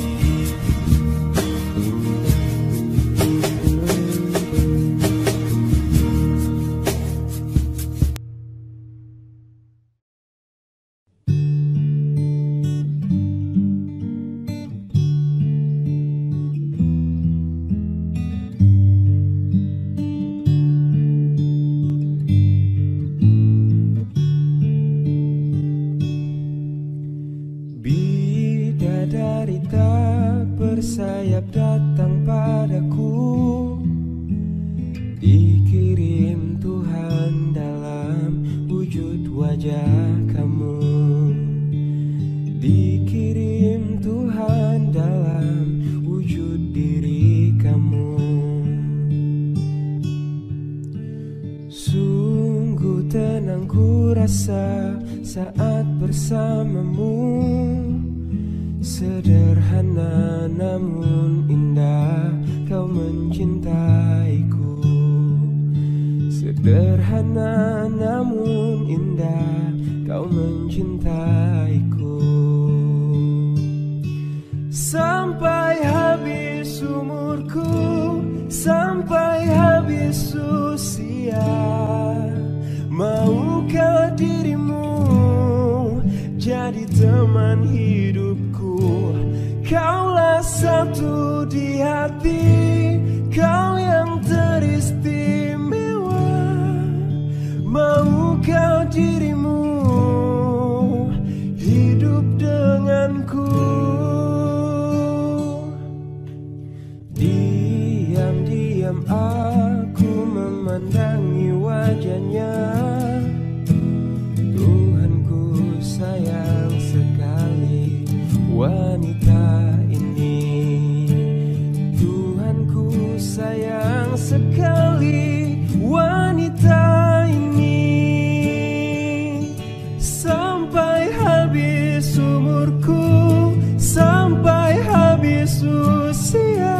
[SPEAKER 4] Bidadari tak bersayap datang padaku, dikirim Tuhan dalam wujud wajah kamu. Dikirim Tuhan dalam wujud diri kamu. Sungguh tenang ku rasa saat bersamamu, sederhana namun indah kau mencintaiku. Sederhana namun indah kau mencintaiku. Sampai habis umurku, sampai habis usia, maukah dirimu jadi teman hidupku? Kaulah satu di hati, kau yang teristimewa. Maukah dirimu hidup denganku? Diam-diam aku memandangi wajahnya. Tuhanku sayang sekali wanita ini. Tuhanku sayang sekali wanita ini. Sampai habis umurku, sampai habis usia,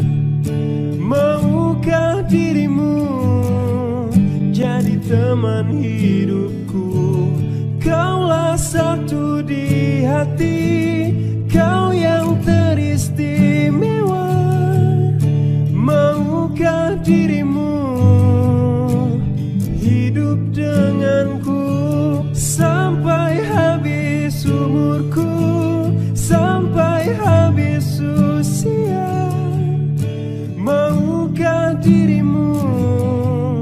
[SPEAKER 4] maukah dirimu jadi teman hidupku? Kaulah satu di hati, kau yang teristimewa. Maukah dirimu hidup denganku? Sampai habis umurku, sampai habis usia, maukah dirimu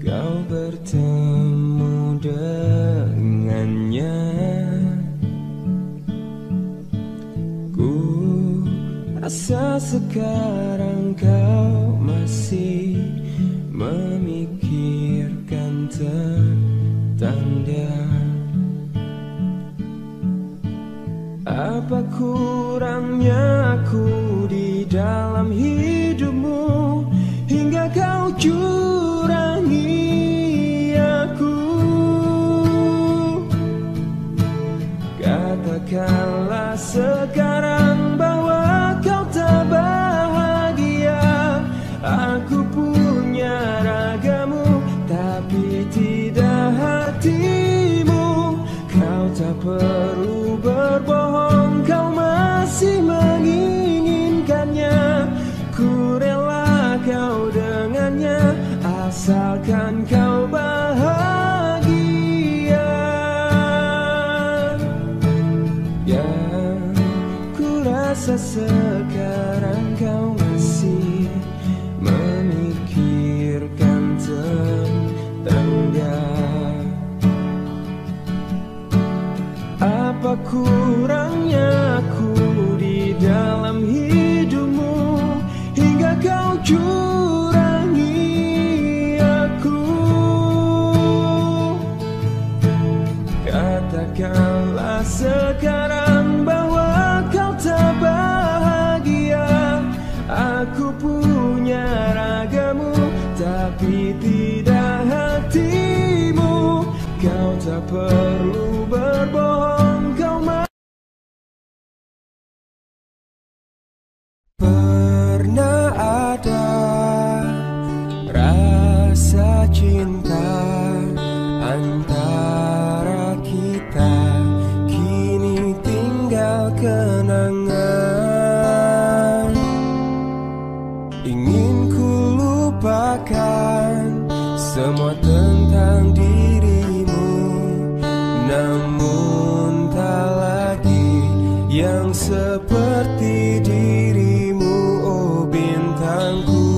[SPEAKER 1] kau bertemu dengannya. Ku rasa sekarang kau masih memikirkan tentang dia. Apa kurangnya aku di dalam hidupmu hingga kau curangi aku? Katakanlah sekarang bahwa kau tak bahagia. Aku punya ragamu tapi tidak hatimu. Kau tak perlu berbohong, kau masih menginginkannya. Ku rela kau dengannya asalkan kau bahagia. Ya, ku rasa sekarang kau masih memikirkan tentang dia. Apa kurangnya aku di dalam hidupmu hingga kau curangi aku? Katakanlah sekarang bahwa kau tak bahagia. Aku punya ragamu tapi tidak hatimu. Kau tak perlu berbohong, kau pernah ada rasa cinta antara kita, kini tinggal kenangan. Ingin ku lupakan semua tentang dirimu, namun tak lagi yang seperti dirimu, oh bintangku.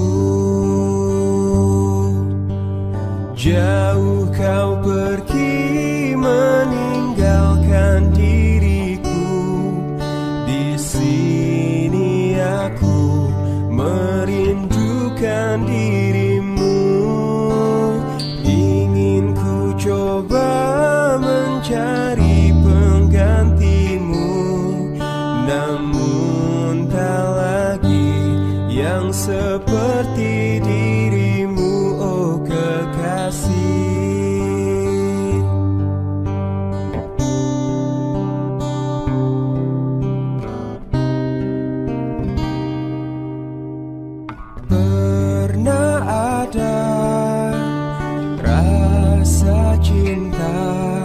[SPEAKER 1] Jauh kau pergi meninggalkan diriku. Di sini aku merindukan dirimu. Ingin ku coba mencari penggantimu, namun tak lagi yang seperti dirimu, oh kekasih. Pernah ada rasa cinta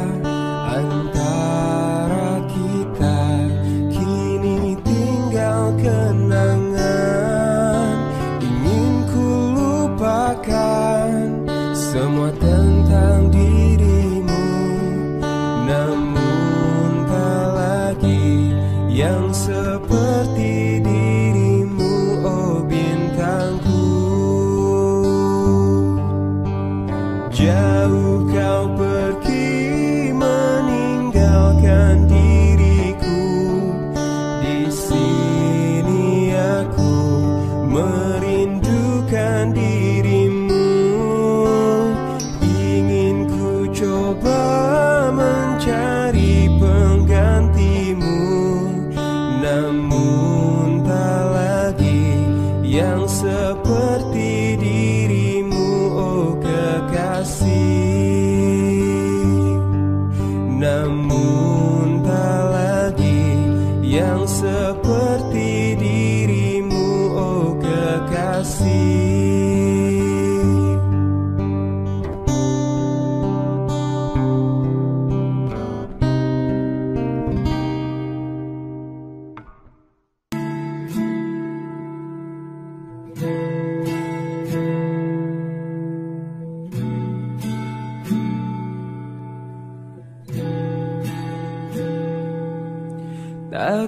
[SPEAKER 1] antara kita, kini tinggal kenangan. Ingin ku lupakan semua tentang dirimu, namun tak lagi yang seperti dirimu, oh bintangku. Jauh kau pergi meninggalkan diriku. Di sini aku merindukan dirimu. Ingin ku coba mencari penggantimu, namun tak lagi yang seperti dirimu, oh kekasih. Namun tak lagi yang seperti dirimu, oh kekasih. Tak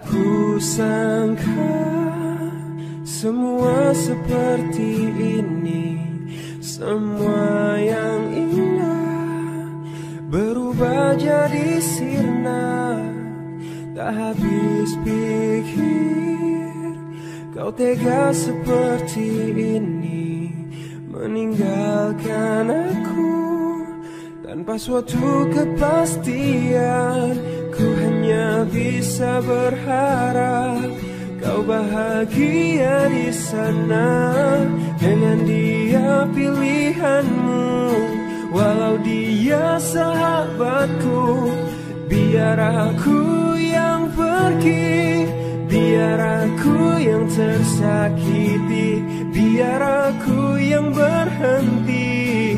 [SPEAKER 1] kusangka semua seperti ini. Semua yang indah berubah jadi sirna. Tak habis pikir kau tega seperti ini, meninggalkan aku tanpa suatu kepastian. Ku hanya bisa berharap kau bahagia di sana dengan dia pilihanmu. Walau dia sahabatku, biar aku yang pergi, biar aku yang tersakiti, biar aku yang berhenti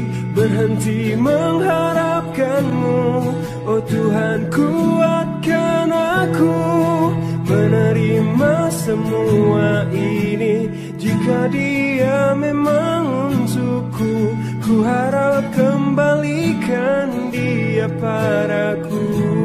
[SPEAKER 1] mengharapkanmu. Oh Tuhan, kuatkan aku menerima semua ini. Jika dia memang untukku, ku harap kembalikan dia padaku.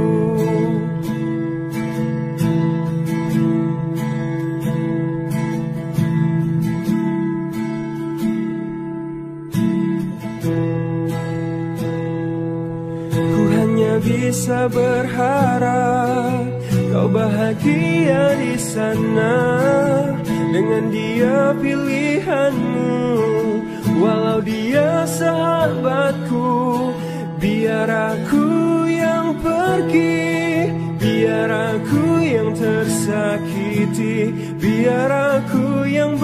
[SPEAKER 1] Bisa berharap kau bahagia di sana dengan dia pilihanmu. Walau dia sahabatku, biar aku yang pergi, biar aku yang tersakiti, biar aku yang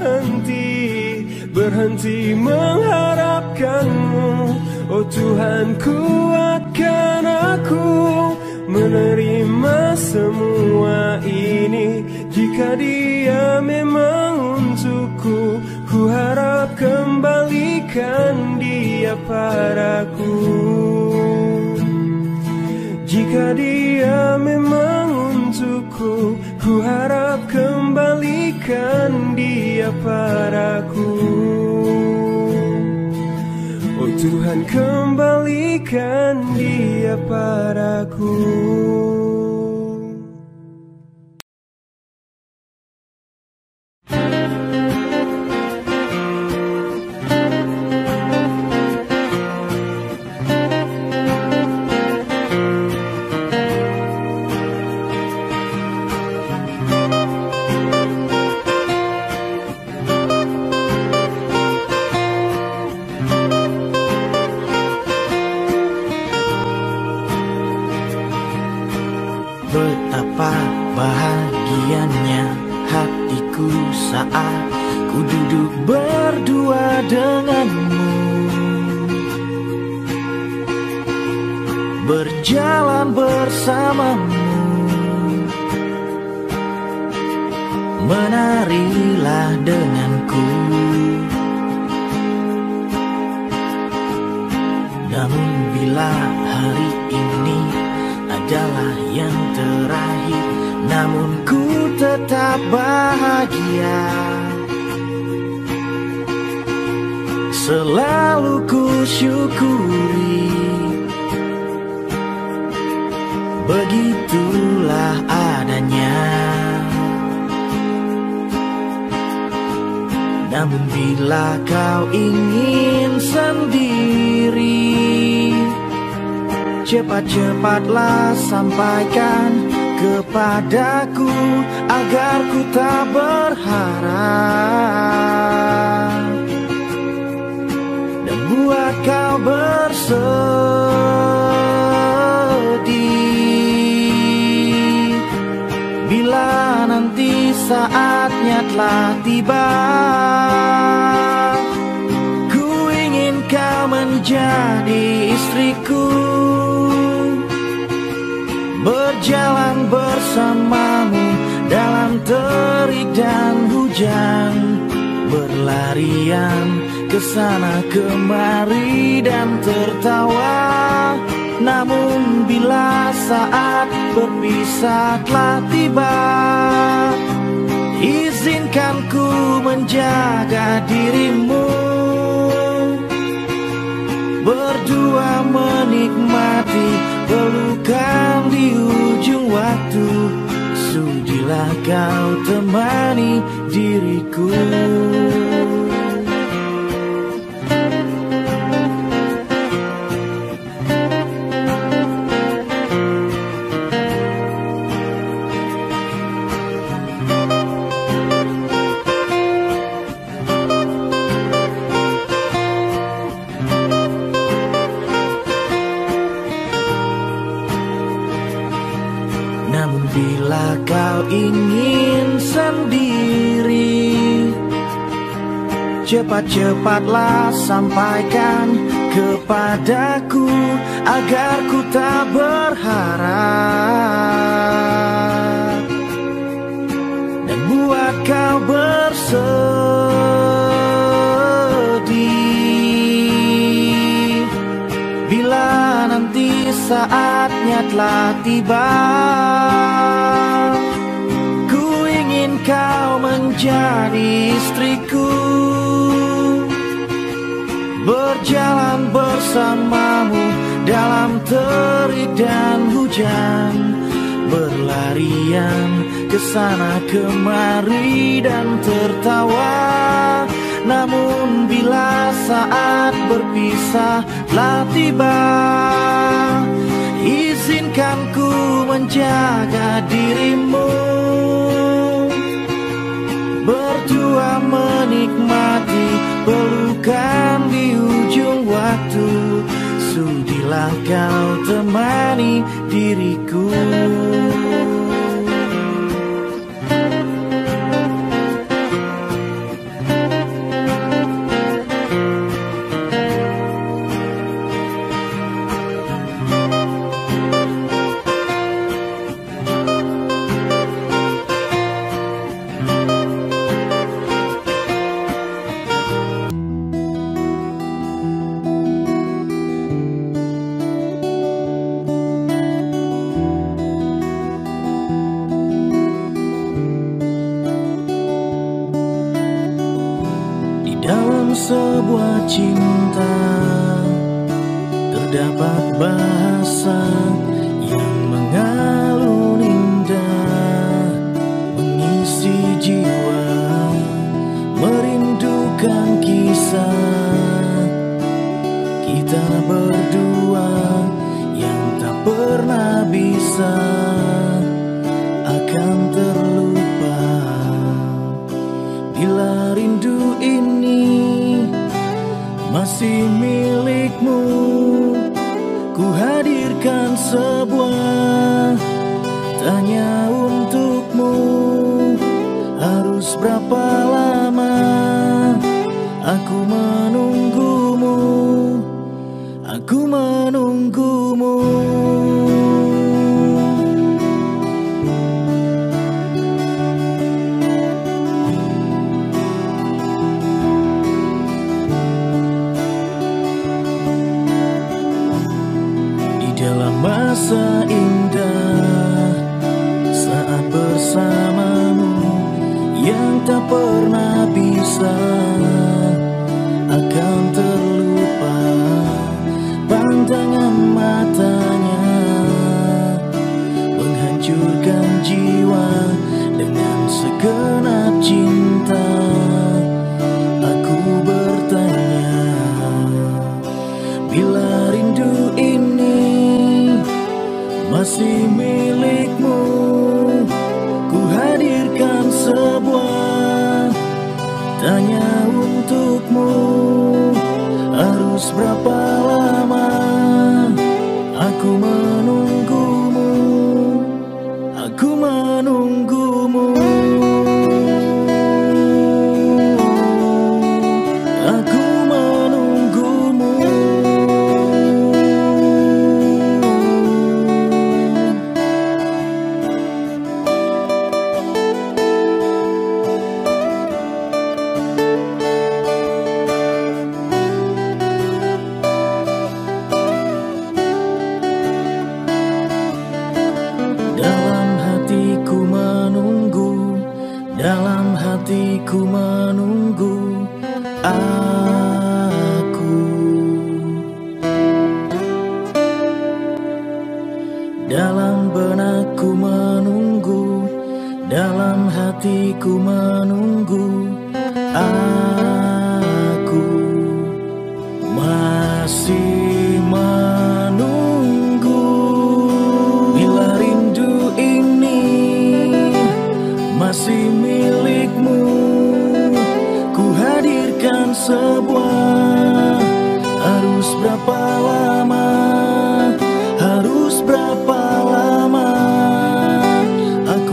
[SPEAKER 1] berhenti mengharapkanmu. Oh Tuhan, kuatkan aku menerima semua ini. Jika dia memang untukku, ku harap kembalikan dia padaku. Jika dia memang untukku, ku harap kembalikan dia padaku. Oh Tuhan, kembalikan dia padaku.
[SPEAKER 5] Betapa bahagianya hatiku saat ku duduk berdua denganmu, berjalan bersamamu. Menarilah denganku, namun bila hari ini adalah yang terakhir, namun ku tetap bahagia. Selalu ku syukuri, begitulah adanya. Namun bila kau ingin sendiri, cepat-cepatlah sampaikan kepadaku agar ku tak berharap dan buat kau bersedih. Bila nanti saatnya telah tiba, ku ingin kau menjadi istriku, berjalan bersamamu dalam terik dan hujan, berlarian kesana kemari dan tertawa. Namun bila saat berpisah telah tiba, izinkan ku menjaga dirimu, berdua menikmati pelukan di ujung waktu. Sudilah kau temani diriku. bila kau ingin sendiri, cepat-cepatlah sampaikan kepadaku agar ku tak berharap dan buat kau bersedih. Bila nanti saatnya telah tiba, ku ingin kau menjadi istriku, berjalan bersamamu dalam terik dan hujan, berlarian kesana kemari dan tertawa. Namun bila saat berpisah telah tiba, izinkan ku menjaga dirimu, berdua menikmati pelukan di ujung waktu. Sudilah kau temani diriku. Dalam sebuah cinta terdapat bahasa yang mengalun indah, mengisi jiwa, merindukan kisah kita berdua yang tak pernah bisa akan terlupa. Bila rindu ini masih milikmu, ku hadirkan sebuah tanya untukmu. Harus berapa lama aku menunggumu, aku menunggumu. Dalam masa indah saat bersamamu yang tak pernah bisa akan terlupa. Pandangan matanya menghancurkan jiwa dengan segenap cinta. Aku bertanya, bila rindu ini masih milikmu, ku hadirkan sebuah tanya untukmu. Harus berapa lama aku menunggumu, aku menunggumu, aku menunggumu. Dalam hatiku menunggu aku. Dalam benakku menunggu, dalam hatiku menunggu aku. Masih menunggu. Bila rindu ini masih milikmu, ku hadirkan sebuah. Harus berapa lama, harus berapa lama aku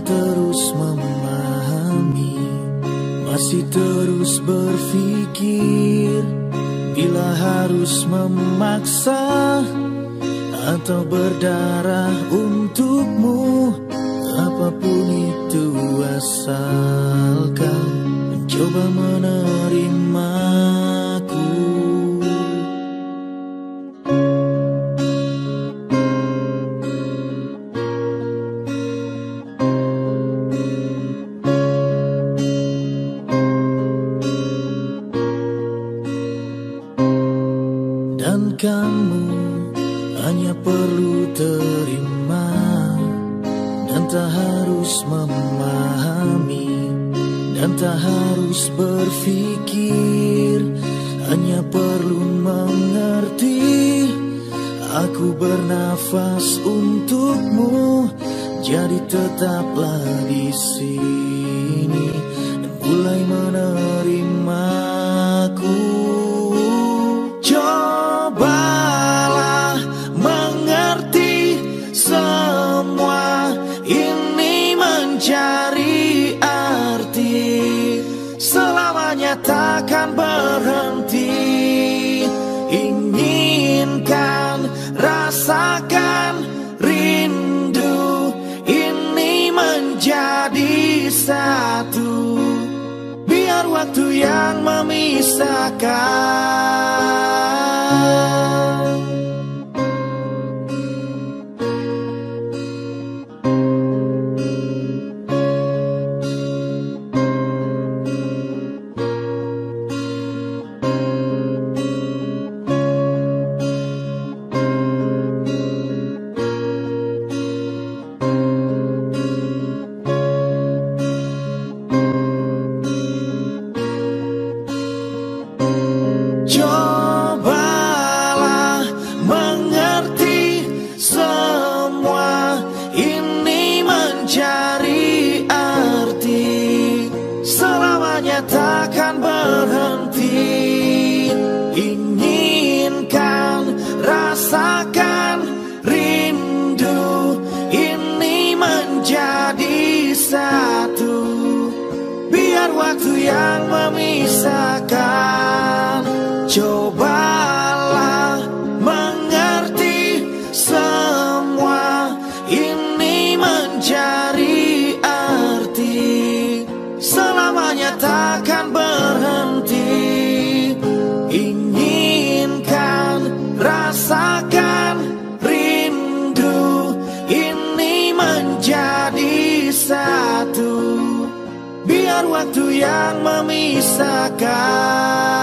[SPEAKER 5] terus memahami, masih terus berpikir, bila harus memaksa atau berdarah untukmu, apapun itu asalkan mencoba menerimaku. Dan kamu hanya perlu terima, dan tak harus memahami, dan tak harus berpikir, hanya perlu mengerti. Aku bernafas untukmu, jadi tetaplah di sini dan mulai menerimaku. Cobalah mengerti semua ini mencari arti, selamanya takkan berhenti. Inginkan, rasakan, rindu ini menjadi satu, biar waktu yang memisahkan. Cobalah mengerti semua ini mencari arti, selamanya takkan berhenti. Inginkan, rasakan, rindu ini menjadi satu, biar waktu yang memisahkan. Cobalah mengerti semua ini mencari arti, selamanya takkan berhenti. Inginkan, rasakan, rindu ini menjadi satu, biar waktu yang memisahkan.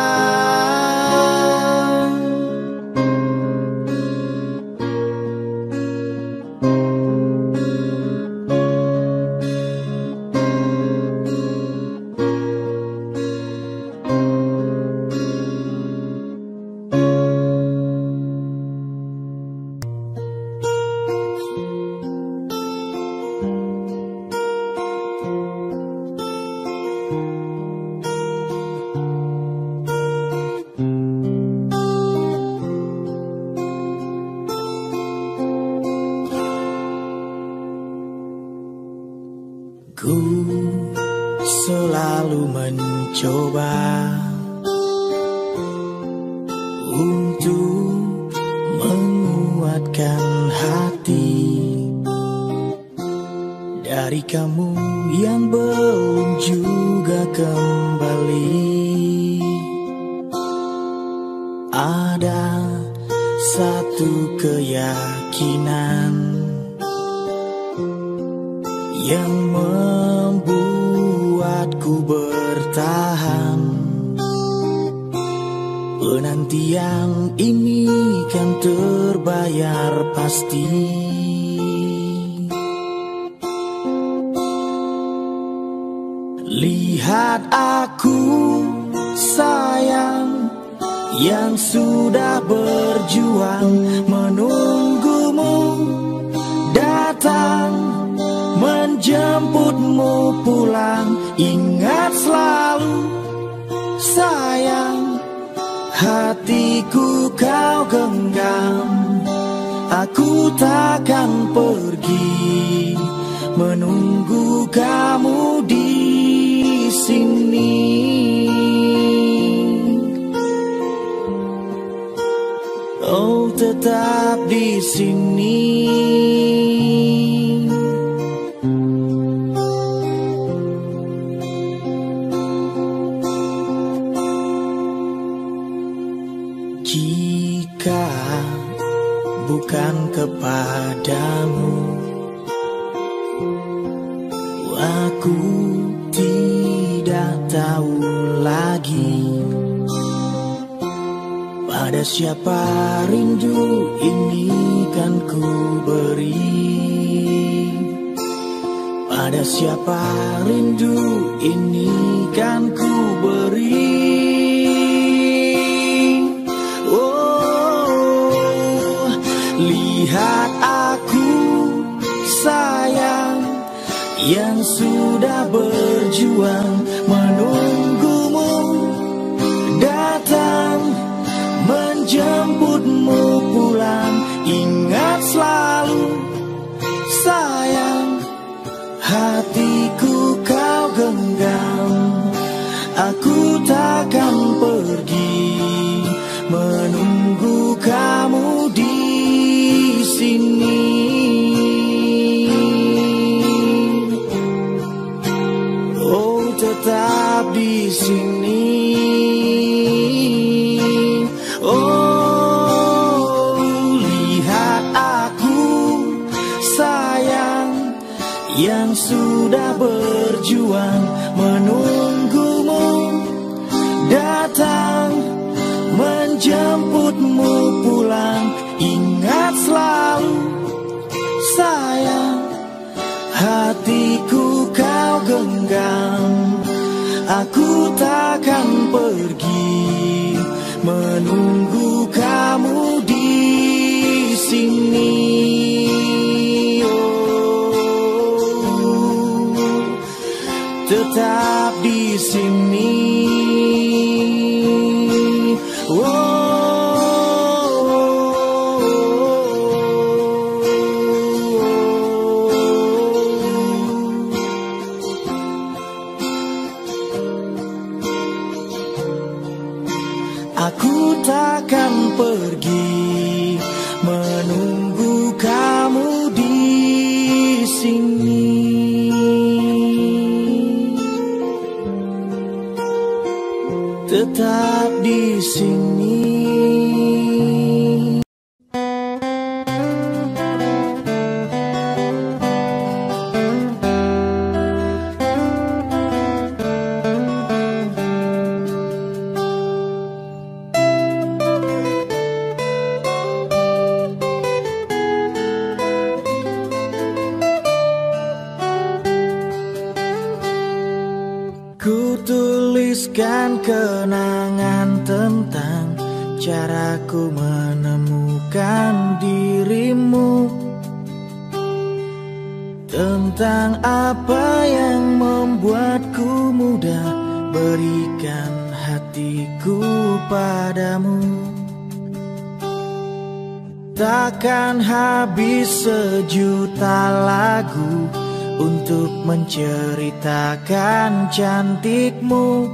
[SPEAKER 5] Ku selalu mencoba untuk menguatkan hati dari kamu yang belum juga kembali. Ada satu keyakinan yang membuatku bertahan. Penantian ini kan terbayar pasti. Lihat aku sayang, yang sudah berjuang menunggumu datang, menjemputmu pulang. Ingat selalu sayang, hatiku kau genggam. Aku takkan pergi menunggu kamu di sini. Oh, tetap di sini. Jika bukan kepadamu, aku tidak tahu lagi pada siapa rindu ini kan ku beri. Pada siapa rindu ini kan ku beri. Oh, lihat aku sayang yang sudah berjuang menunggumu datang, menjemputmu pulang. Ingat selalu sayang, hatiku kau genggam. Aku takkan pergi, menunggu kamu di sini. Oh, tetap di sini. Oh, lihat aku sayang yang sudah berjuang menunggumu datang, menjemputmu pulang. Ingat selalu sayang, hatiku kau genggam. Aku takkan pergi, menunggu kamu di sini. Oh, tetap di sini. Aku takkan pergi, menunggu kamu di sini. Tetap di sini. Ku tuliskan kenangan tentang caraku menemukan dirimu, tentang apa yang membuatku mudah berikan hatiku padamu. Takkan habis sejuta lagu untuk menceritakan cantikmu.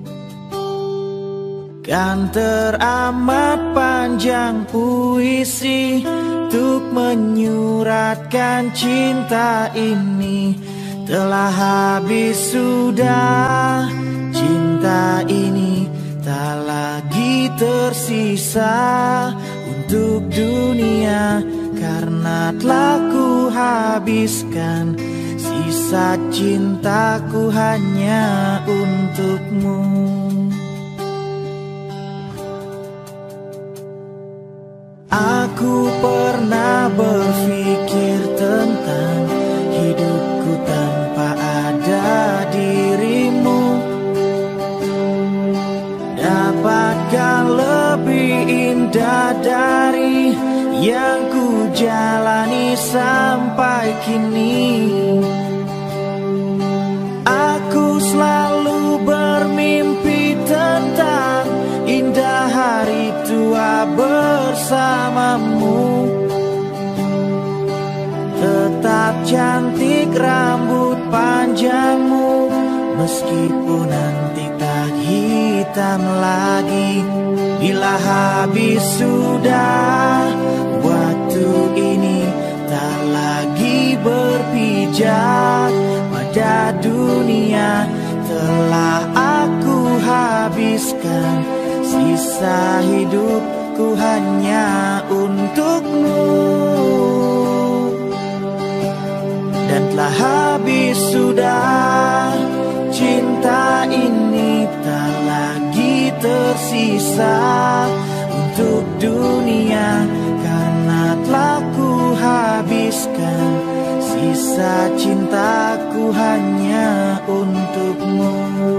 [SPEAKER 5] Kan teramat panjang puisi untuk menyuratkan cinta ini. Telah habis sudah cinta ini, tak lagi tersisa untuk dunia, karena telah ku habiskan sisa cintaku hanya untukmu. Aku pernah berpikir tentang hidupku tanpa ada dirimu. Dapatkah lebih indah dari yang ku jalani sampai kini? Aku selalu bermimpi tentang indah hari tua bersamamu. Tetap cantik rambut panjangmu, meskipun nanti tak hitam lagi. Bila habis sudah, waktu ini tak lagi berpijak pada dunia. Telah aku habiskan sisa hidupku hanya untukmu, dan telah habis sudah. Cinta ini tak lagi tersisa untuk dunia, karena telah ku habiskan sisa cintaku hanya untukmu.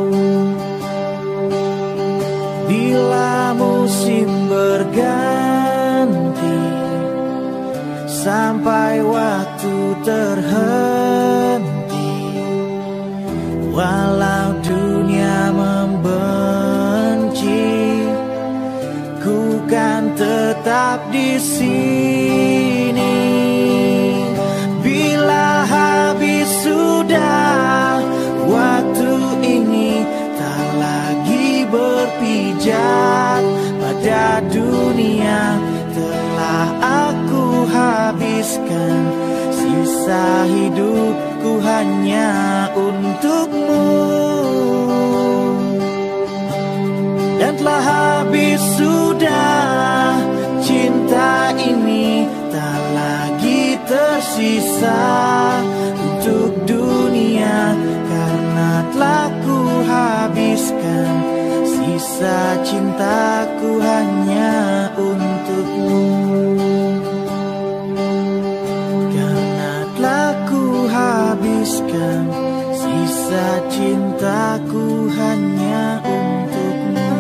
[SPEAKER 5] Bila musim berganti sampai waktu terhenti, walau dunia membenci, ku kan tetap di sini. Bila habis sudah, waktu ini tak lagi berpijak pada dunia. Telah aku habiskan sisa hidupku hanya untukmu, dan telah habis sudah. Cinta ini tak lagi tersisa untuk dunia, karena telah ku habiskan sisa cintaku hanya untukmu, karena telah ku habiskan sisa cintaku hanya untukmu.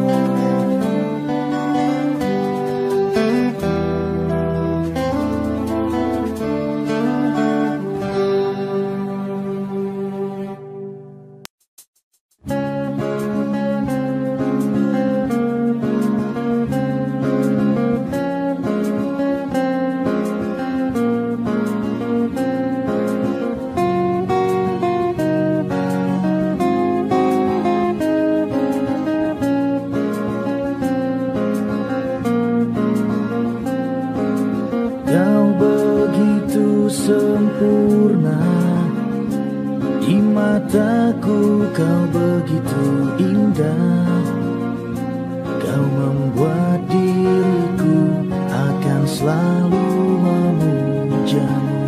[SPEAKER 5] Sempurna di mataku, kau begitu indah. Kau membuat diriku akan selalu memujamu.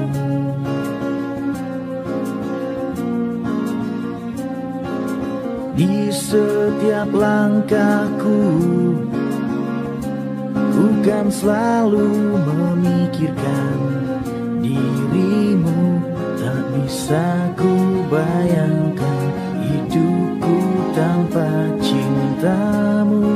[SPEAKER 5] Di setiap langkahku, ku kan selalu memikirkan dirimu. Tak bisa ku bayangkan hidupku tanpa cintamu.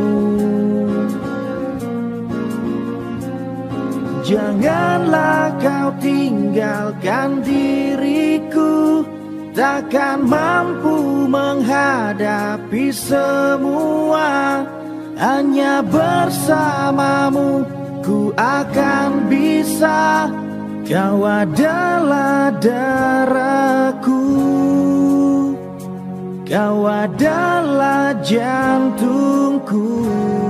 [SPEAKER 5] Janganlah kau tinggalkan diriku, takkan mampu menghadapi semua. Hanya bersamamu ku akan bisa. Kau adalah darahku, kau adalah jantungku,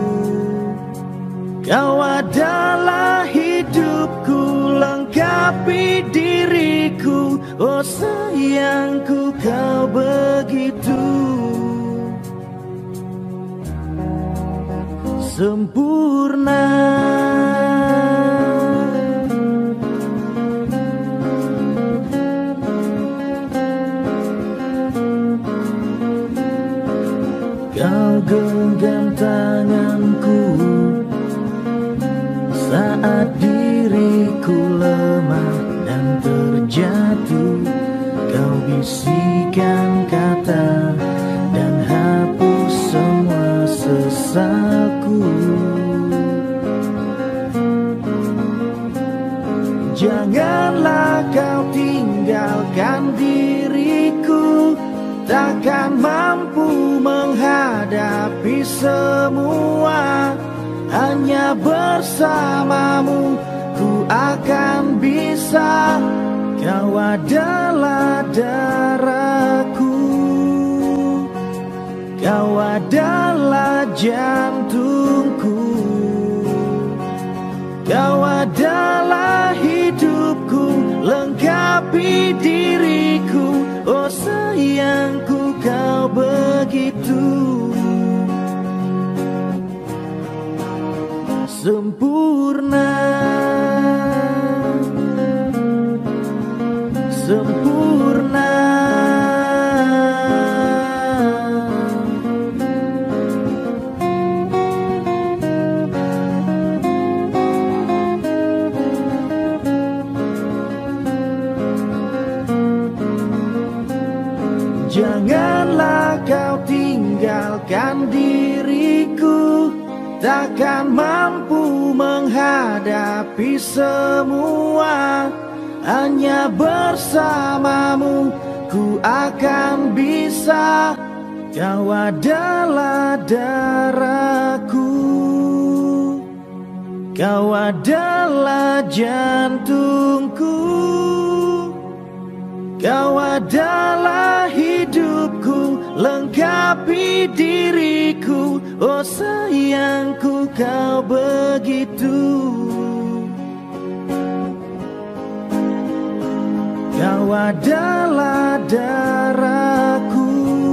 [SPEAKER 5] kau adalah hidupku, lengkapi diriku. Oh sayangku, kau begitu sempurna. Kau genggam tanganku saat diriku lemah dan terjatuh. Kau bisikan kata dan hapus semua sesalku. Janganlah kau tinggalkan diriku, takkan mampu menghadapi semua. Hanya bersamamu ku akan bisa. Kau adalah darahku, kau adalah jantungku, kau adalah hidupku, lengkapi diriku. Oh sayangku, kau begitu sempurna, sempurna. Janganlah kau tinggalkan diriku, takkan mampu menghadapi semua. Hanya bersamamu ku akan bisa. Kau adalah darahku, kau adalah jantungku, kau adalah hidupku, lengkapi diriku. Oh sayangku, kau begitu. Kau adalah darahku,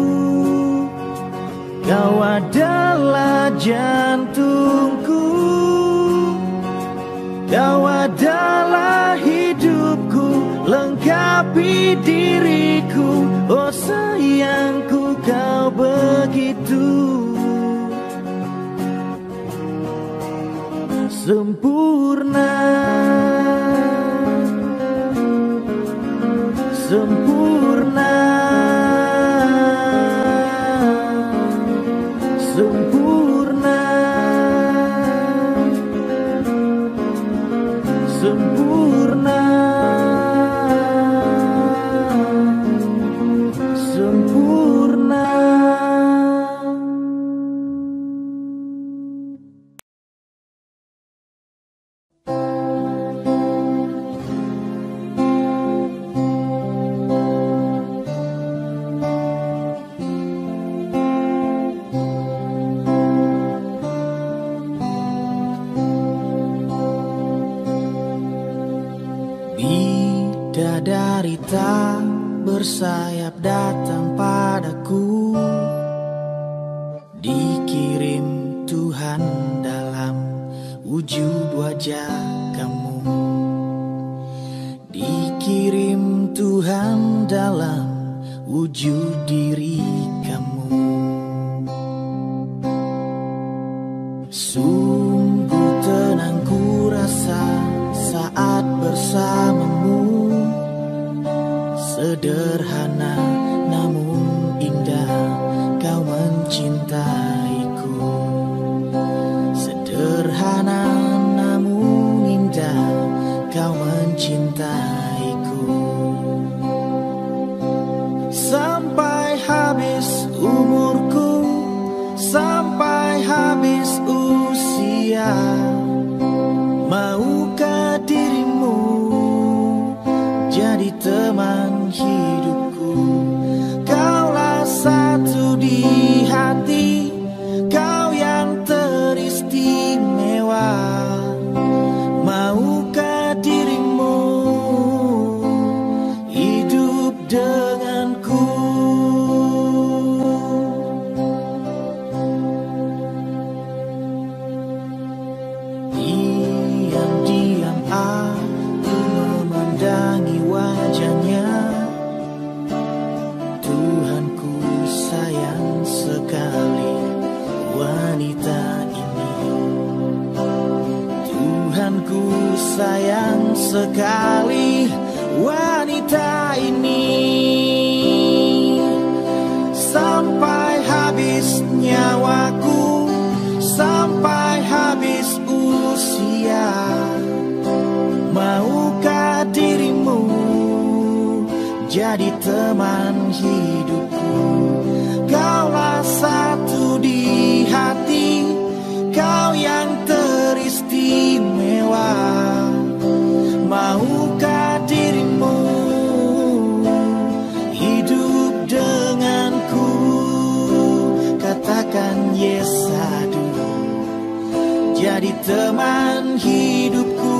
[SPEAKER 5] kau adalah jantungku, kau adalah hidupku, lengkapi diriku. Oh sayangku, kau begitu sempurna, sempurna, sempurna, sempurna, sempurna. Bidadari tak bersayap datang padaku, dikirim Tuhan dalam wujud wajah kamu, dikirim Tuhan dalam wujud diri kamu. Sungguh tenang ku rasa saat bersamamu, sederhana namun indah kau mencintaiku, sederhana namun indah kau mencintaiku. Sampai habis umurku, sampai habis usia, maukah dirimu jadi teman hidupku? Kaulah satu di hati, kau yang teristimewa. Maukah dirimu hidup denganku? Diam-diam aku memandangi wajahnya. Tuhanku sayang sekali wanita ini. Tuhanku sayang sekali wanita ini. Sampai habis nyawaku, sampai habis usia, maukah dirimu jadi teman hidupku? Kaulah satu di hati, kau yang teristimewa. Maukah dirimu jadi teman hidupku.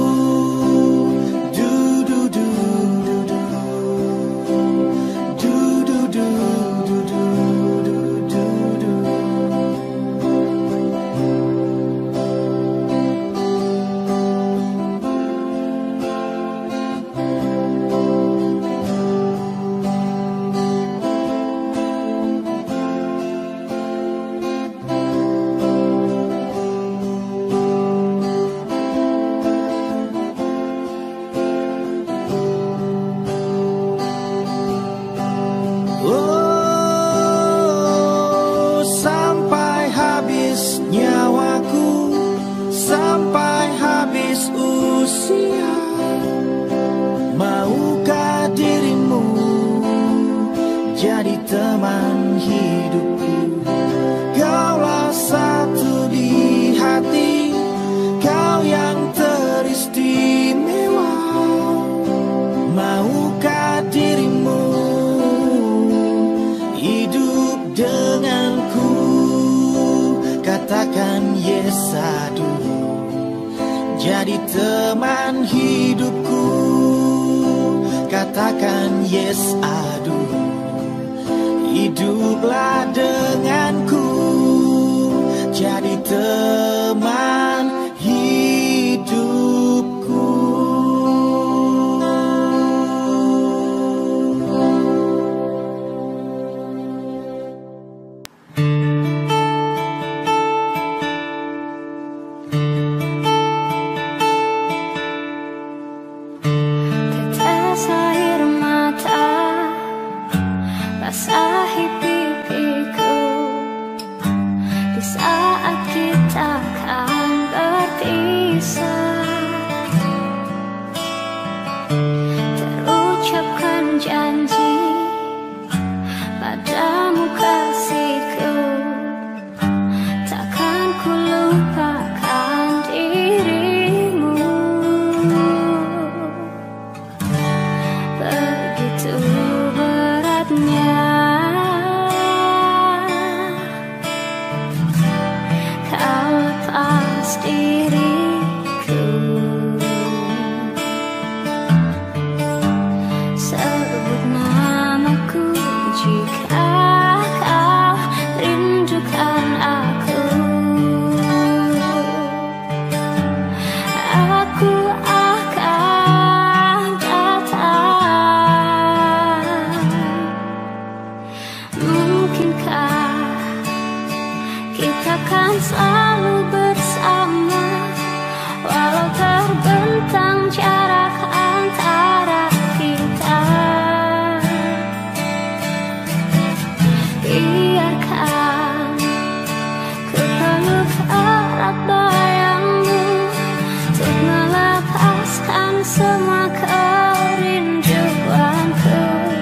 [SPEAKER 5] Maukah dirimu jadi teman hidupku? Kaulah satu di hati, kau yang teristimewa. Maukah dirimu hidup denganku? Katakan yes aduh, jadi teman hidupku. Katakan yes aduh, hiduplah denganku, jadi teman hidupku.
[SPEAKER 2] Basahi pipiku di saat kita akan berpisah. Terucapkan janji padamu kasihku, takkan ku lupakan dirimu. Begitu beratnya kau lepas diriku. Sebut namaku jika kau rindukan aku. Aku akan datang. Mungkinkah kita kan selalu bersama, walau terbentang jarak antara kita. Biarkan ku peluk erat bayangmu untuk melepaskan semua kerinduanku.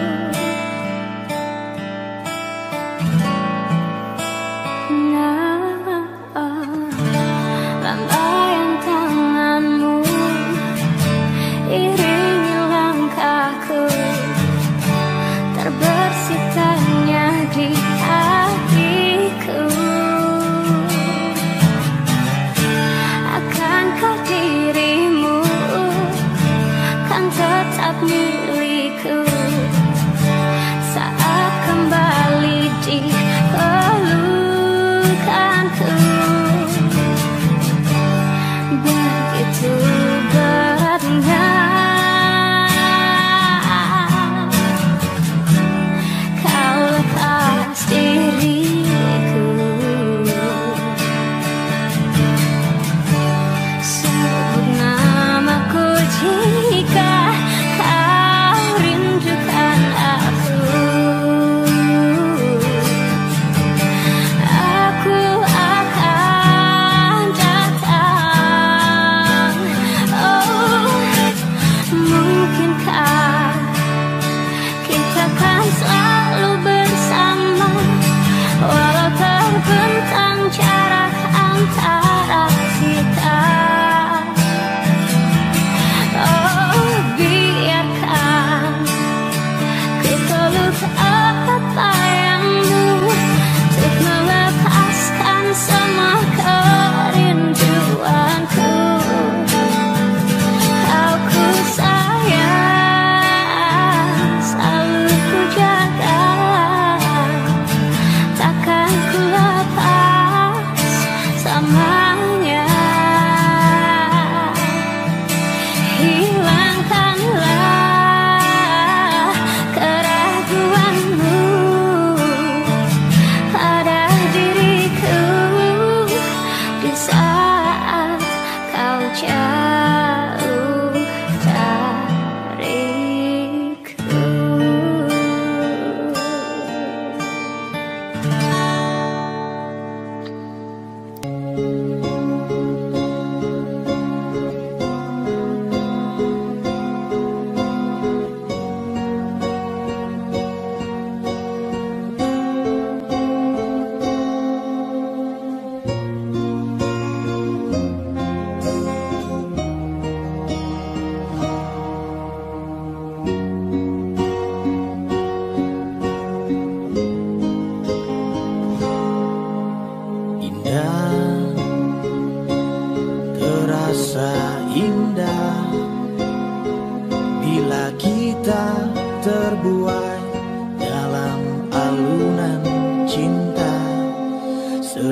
[SPEAKER 2] Lambaian tanganmu iringi langkahku, terbersih tanya di hatiku. Akankah dirimu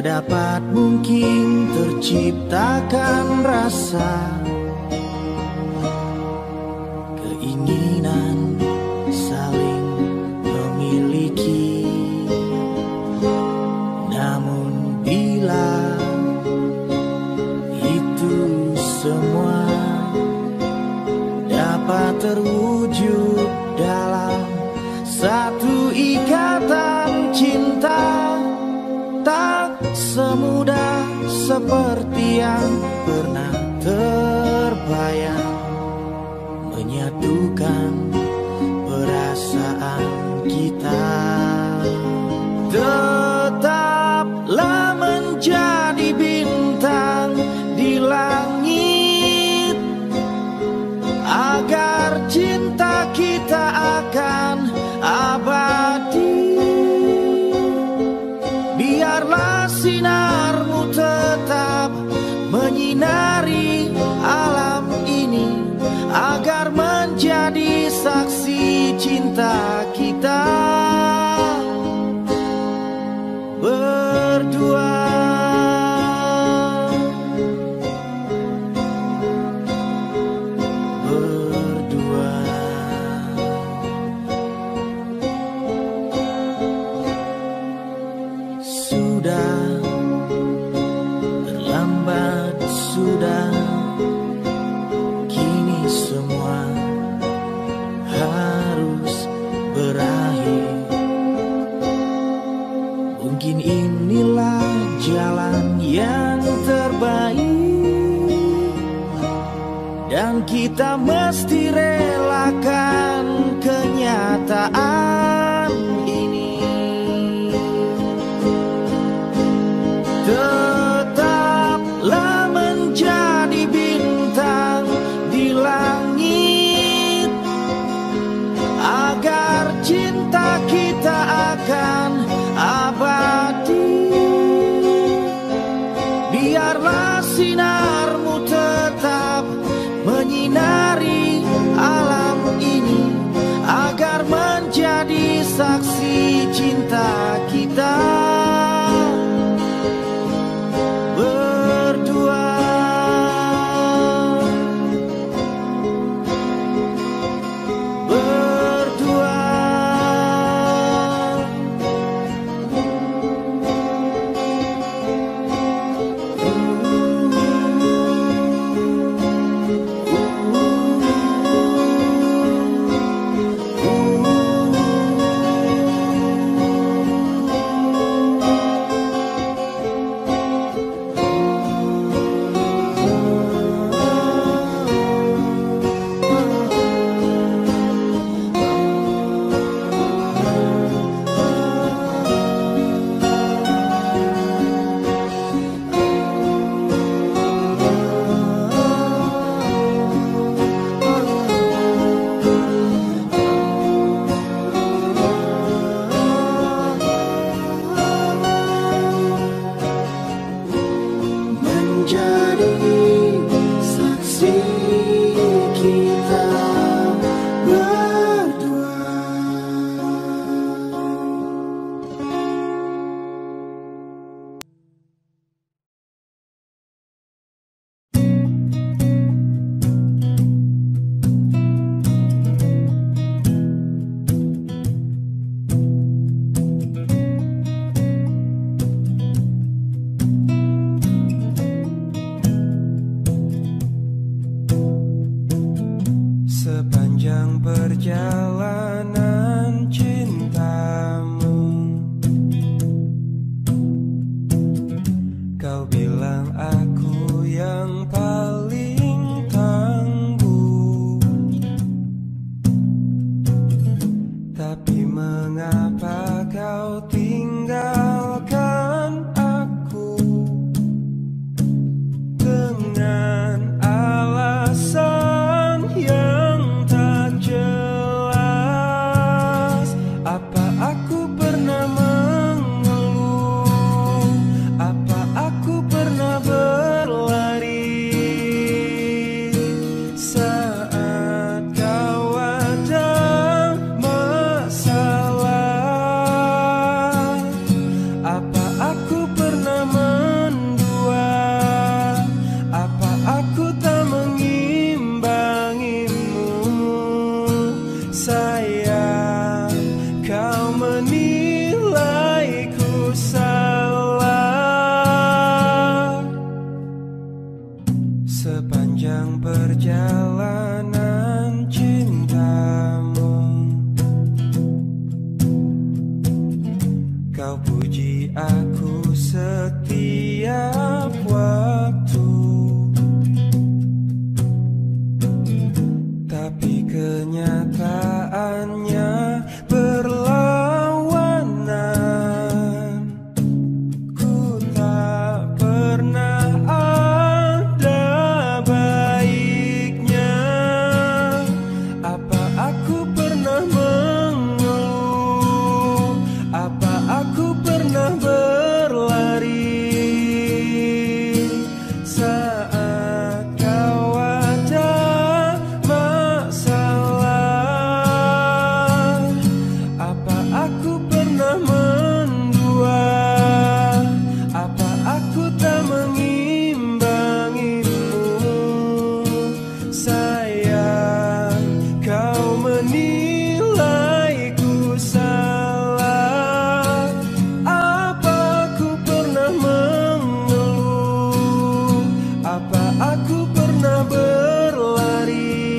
[SPEAKER 5] sedapat mungkin terciptakan rasa keinginan saling memiliki. Namun bila itu semua dapat terwujud dalam satu ikatan cinta, tak semudah seperti yang pernah terbayang menyatukan perasaan kita. Tetaplah menjadi bintang di langit, agar cinta kita akan abadi. Biarlah sinarmu tetap menyinari alam ini, agar menjadi saksi cinta kita berdua. Dan kita mesti relakan kenyataan ini. Tetaplah menjadi bintang di langit, agar cinta kita akan abadi. Biarlah sinarmu tetap menyinari alam ini, agar menjadi saksi cinta kita berdua.
[SPEAKER 1] Perjalanan cintamu, kau bilang aku yang paling tangguh. Tapi mengapa kau tinggalkan aku dengan alasan yang tak jelas? Apa aku pernah mengeluh? Apa aku pernah berlari saat kau ada masalah? menilaiku salah. Sepanjang perjalanan cintamu, kau puji aku setiap waktu, tapi kenyataannya berlawanan. Ku tak pernah ada baiknya. Apa aku pernah mengeluh? Apa aku pernah berlari saat kau ada masalah? Apa aku pernah mendua? Apa aku tak mengimbangimu? Sayang, kau menilaiku salah. Apa aku pernah mengeluh? Apa aku pernah berlari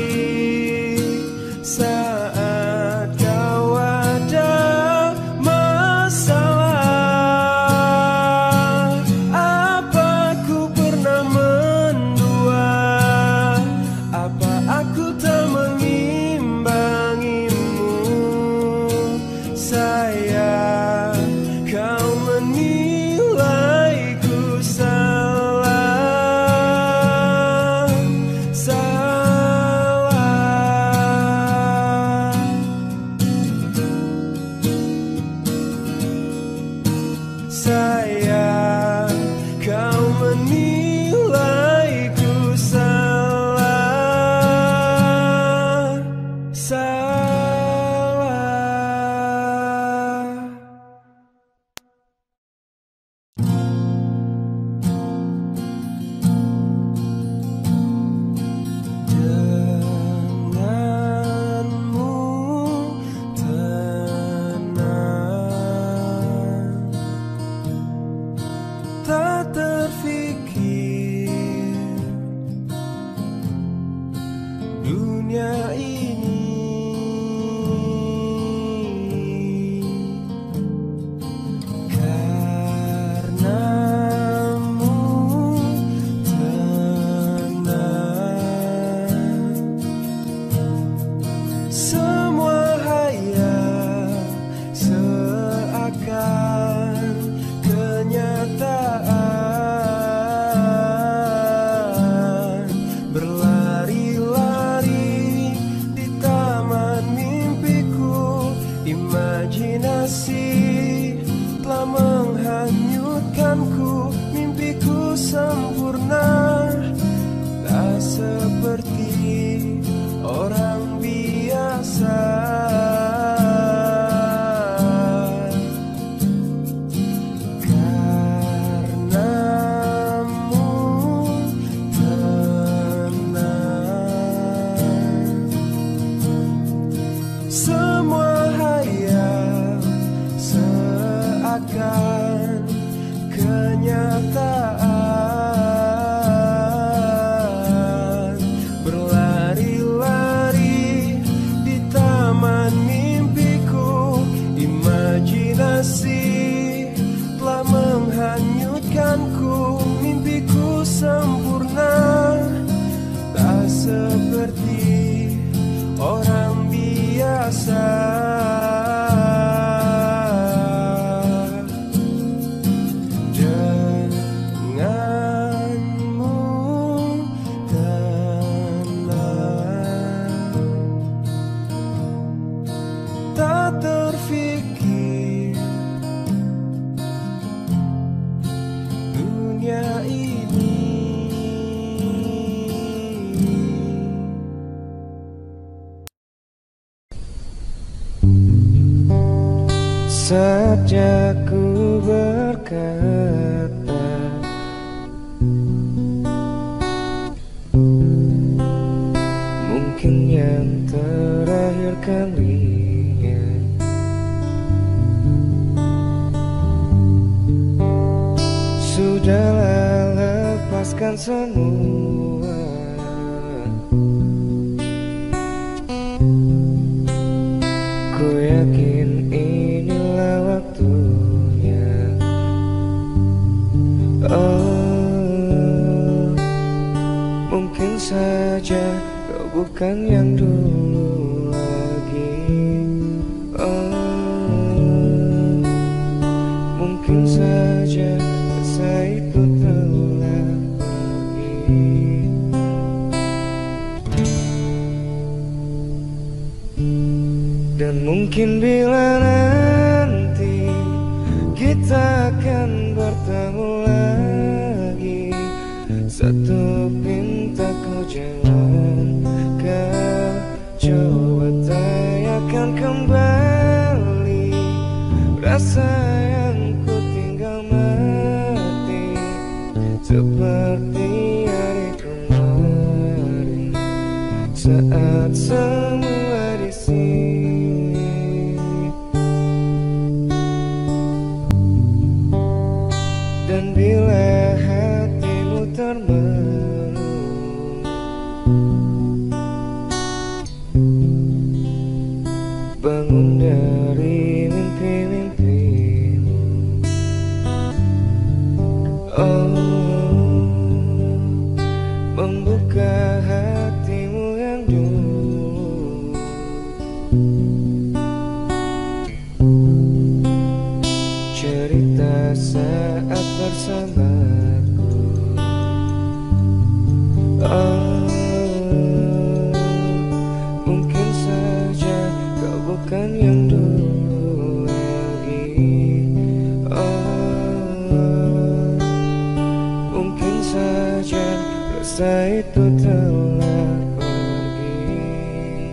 [SPEAKER 1] saat kau ada masalah? Apa aku pernah mendua? Apa aku tak mengimbangimu? Sayang, kau menilaiku salah. Salah. Sayang, kau menilaiku salah. Salah. Denganmu tenang, tak terfikir dunia ini. Karenamu tenang, semua hayal seakan kenyataan. Berlari-lari di taman mimpiku, imajinasi telah menghanyutkanku. Mimpiku sempurna, tak seperti orang biasa. Karenamu tenang, semua hayal seakan kenyataan. Berlari-lari di taman mimpiku, imajinasi telah menghanyutkanku. Mimpiku sempurna, tak seperti orang biasa. Denganmu tenang, tak terfikir dunia ini. Sejak ku berkata mungkin yang terakhir kalinya, Sudahlah, lepaskan semua. Ku yakin inilah waktunya. Oh, mungkin saja kau bukan yang dulu lagi. Oh, mungkin saja rasa itu telah pergi. Dan mungkin bila nanti kita akan bertemu lagi, satu pintaku jalan kau coba tanyakan kembali. Rasa yang ku tinggal mati seperti hari kemarin, saat semua di sini. Dan bila hatimu termenung, bangun dari mimpi-mimpimu. Oh, membuka hatimu yang dulu. Cerita saat bersamaku. Oh, mungkin saja kau bukan yang dulu lagi. Oh, mungkin saja rasa itu telah pergi.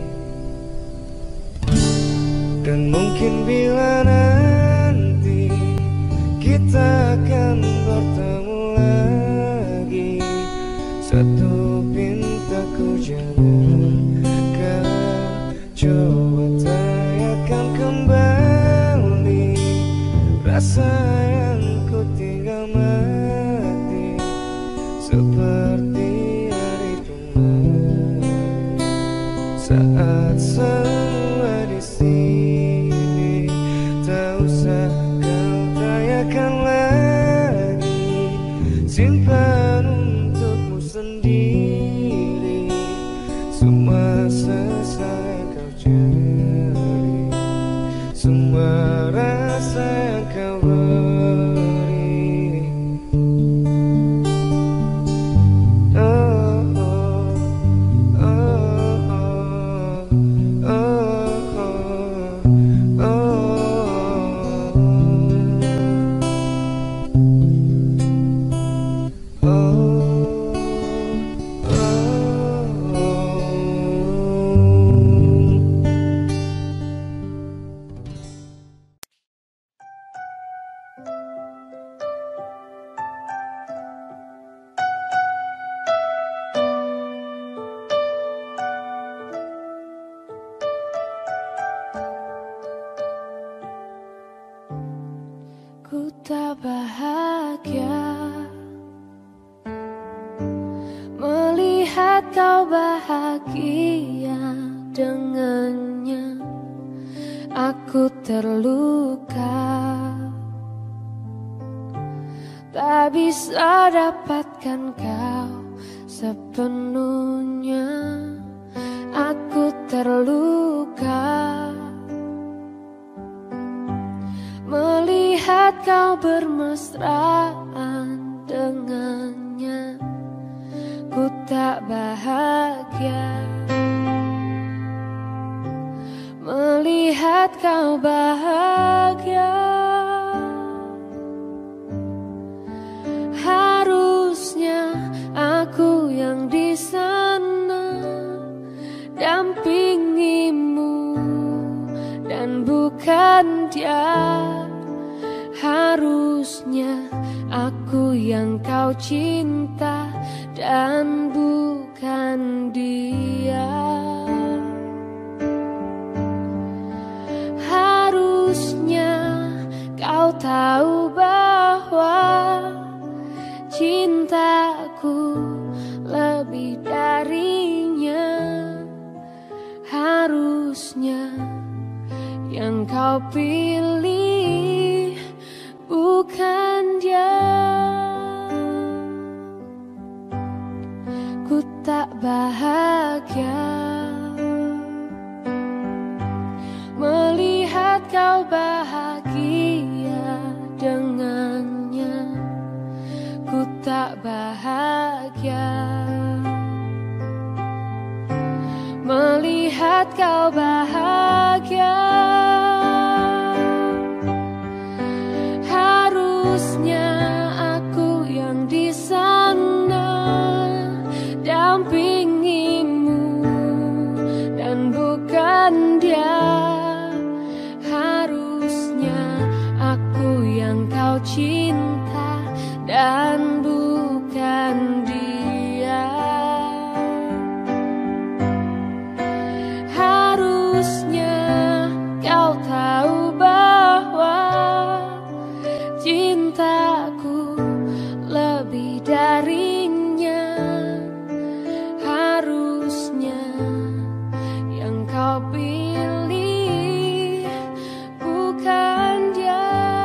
[SPEAKER 1] Dan mungkin bila nanti kita akan bertemu lagi, satu pintaku jalan kau coba tanyakan kembali. Rasa yang ku tinggal mati seperti hari kemarin, saat semua di sini. Tak usah kau tanyakan lagi, simpan untukmu sendiri semua sesal yang kau cari, semua rasa yang kau beri. Oh, oh, oh, oh, oh, oh, oh.
[SPEAKER 3] Ku tak bahagia melihat kau bahagia dengannya. Aku terluka, tak bisa dapatkan kau sepenuhnya. Aku terluka melihat kau bermesraan dengannya. Ku tak bahagia melihat kau bahagia. Harusnya aku yang di sana dampingimu dan bukan dia. Harusnya aku yang kau cinta dan bukan dia. Harusnya kau tahu bahwa bahagia melihat kau bahagia dengannya. Ku tak bahagia melihat kau bahagia. Harusnya aku yang di sana dampingimu dan bukan dia. Harusnya aku yang kau cinta dan bukan dia. Harusnya kau tahu bahwa cintaku lebih darinya. Harusnya yang kau pilih bukan dia.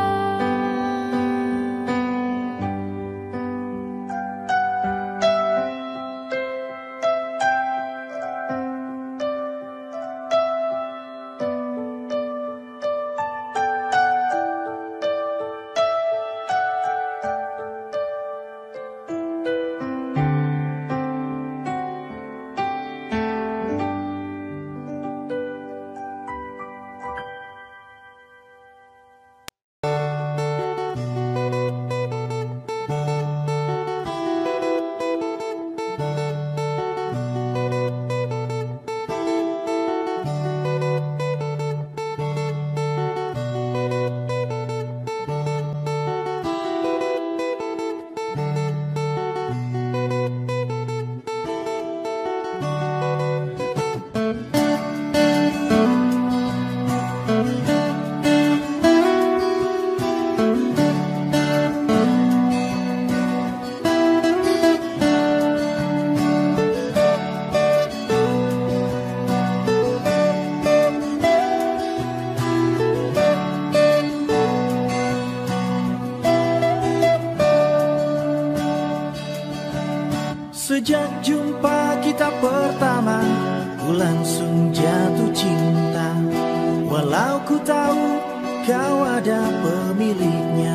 [SPEAKER 5] Sejak jumpa kita pertama, ku langsung jatuh cinta. Walau ku tahu kau ada pemiliknya,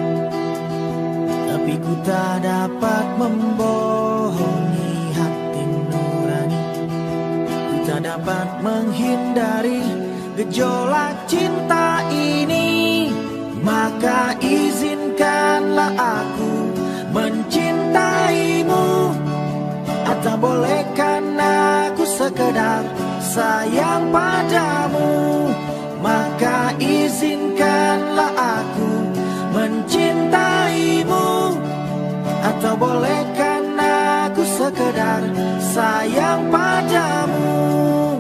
[SPEAKER 5] tapi ku tak dapat membohongi hati nurani. Ku tak dapat menghindari gejolak cinta ini. Maka izinkanlah aku mencintaimu. Atau bolehkan aku sekedar sayang padamu. Maka izinkanlah aku mencintaimu. Atau bolehkan aku sekedar sayang padamu.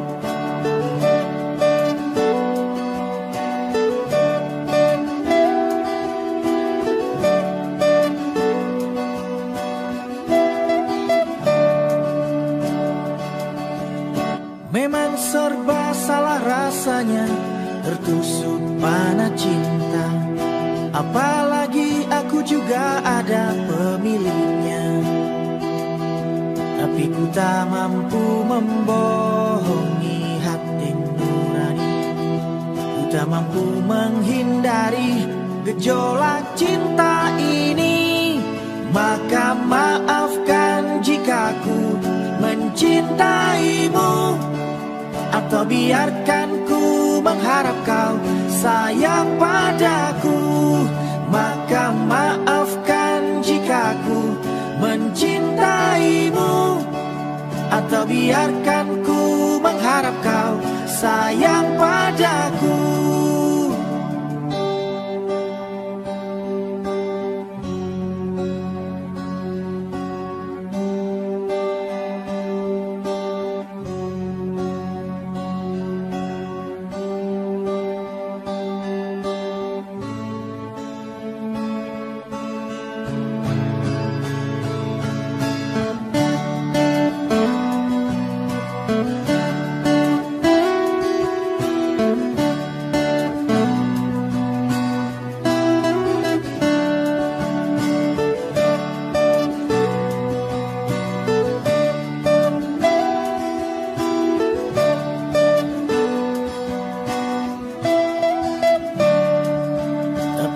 [SPEAKER 5] Memang serba salah rasanya tertusuk panah cinta. Apalagi aku juga ada pemiliknya, tapi ku tak mampu membohongi hati nurani. Ku tak mampu menghindari gejolak cinta ini. Maka maafkan jika ku mencintaimu, atau biarkan ku mengharap kau sayang padaku. Maka maafkan jika ku mencintaimu, atau biarkan ku mengharap kau sayang padaku.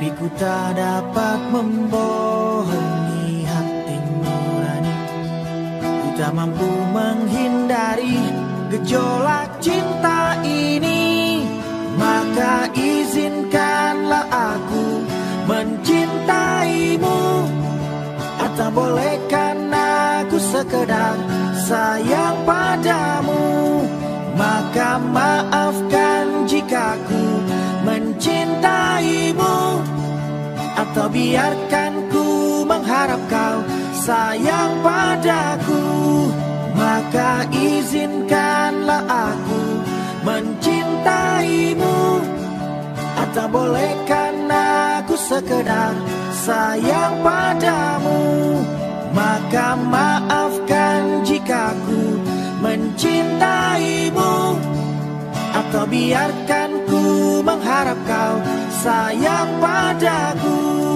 [SPEAKER 5] tapi ku tak dapat membohongi hati nurani. Ku tak mampu menghindari gejolak cinta ini. Maka izinkanlah aku mencintaimu. Atau bolehkan aku sekedar sayang padamu. Maka maafkan jika ku mencintaimu. Atau biarkan ku mengharap kau sayang padaku. Maka izinkanlah aku mencintaimu. Atau bolehkan aku sekedar sayang padamu. Maka maafkan jika ku mencintaimu. Atau biarkan ku mengharap kau sayang padaku.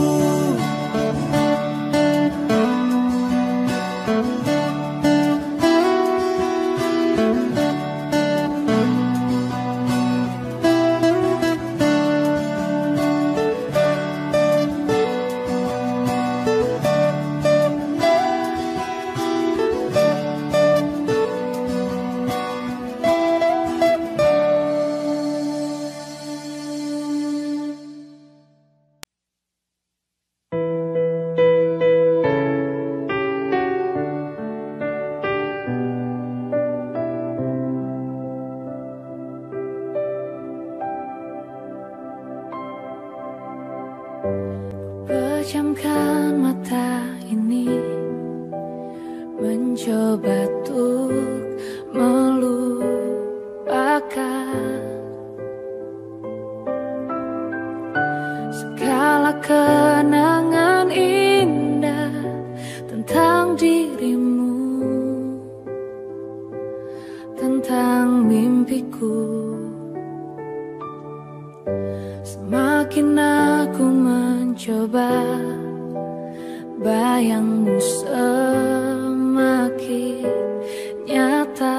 [SPEAKER 3] Pejamkan mata ini, mencoba untuk melupakan segala kenangan indah tentang dirimu, tentang mimpiku. Semakin aku mencoba, bayangmu semakin nyata,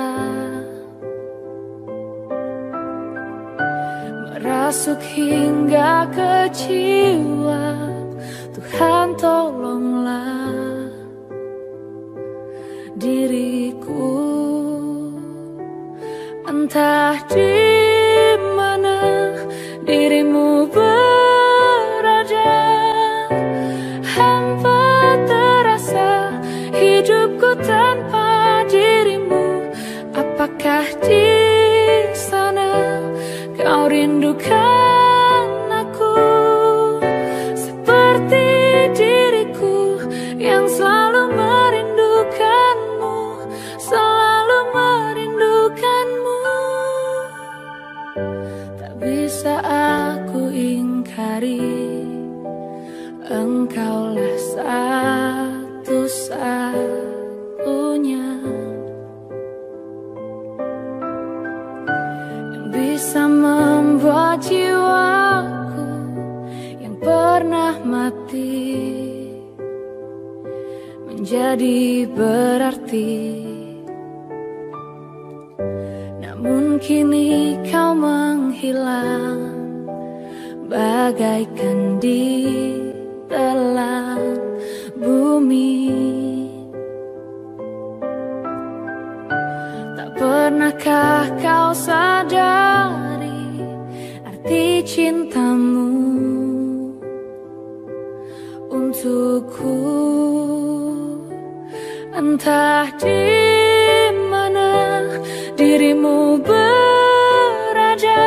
[SPEAKER 3] merasuk hingga ke jiwa. Tuhan tolonglah diriku, entah di mana dirimu berada. Hampa terasa hidupku tanpa dirimu. Apakah di sana kau rindukan aku seperti diriku yang selalu merindukanmu, selalu merindukanmu. Tak bisa aku ingkari, engkaulah satu-satunya yang bisa membuat jiwaku yang pernah mati menjadi berarti. Namun kini kau menghilang bagaikan di telan bumi. Tak pernahkah kau sadari arti cintamu untukku? Entah di mana dirimu berada,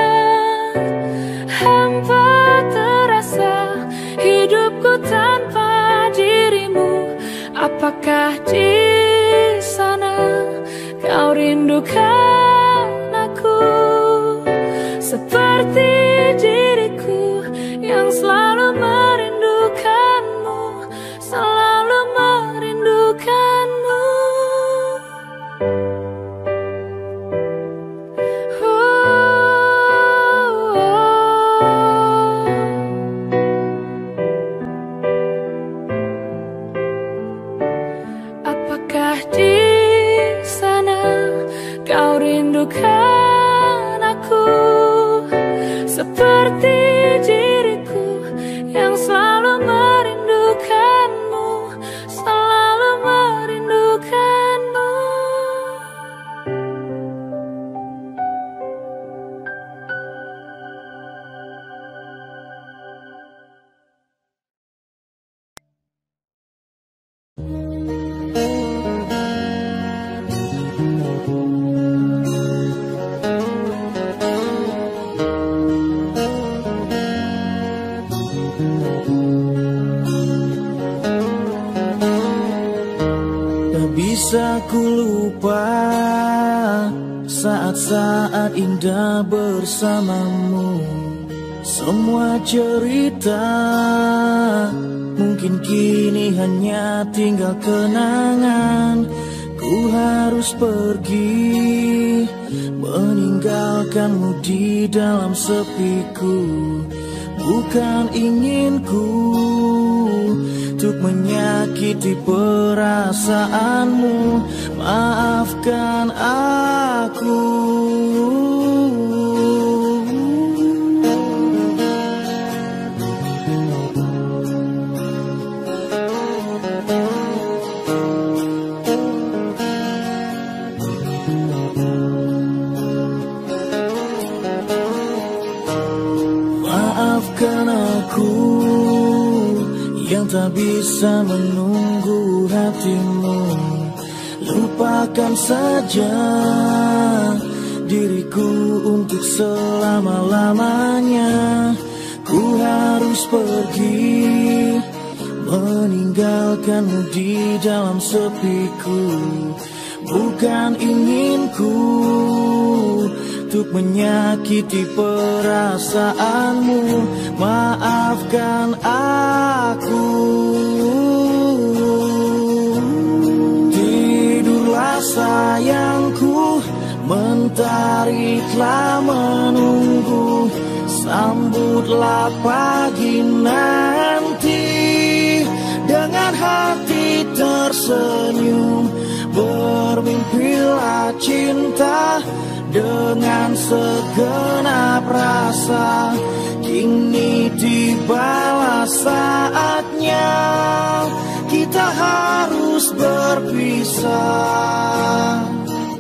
[SPEAKER 3] hampa terasa hidupku tanpa dirimu. Apakah di sana kau rindukan aku seperti diriku yang selalu merindukanmu, selalu merindukanmu. Rindukan aku seperti diriku
[SPEAKER 5] bisa ku lupa saat-saat indah bersamamu. Semua cerita mungkin kini hanya tinggal kenangan. Ku harus pergi meninggalkanmu di dalam sepiku. Bukan inginku untuk menyakiti perasaanmu. Maafkan aku. Maafkan aku yang tak bisa menunggu hatimu. Lupakan saja diriku untuk selama-lamanya. Ku harus pergi meninggalkanmu di dalam sepiku. Bukan inginku untuk menyakiti perasaanmu. Maafkan aku. Tidurlah sayangku, mentari telah menunggu. Sambutlah pagi nanti dengan hati tersenyum. Bermimpilah cinta dengan segenap rasa. Kini tibalah saatnya kita harus berpisah.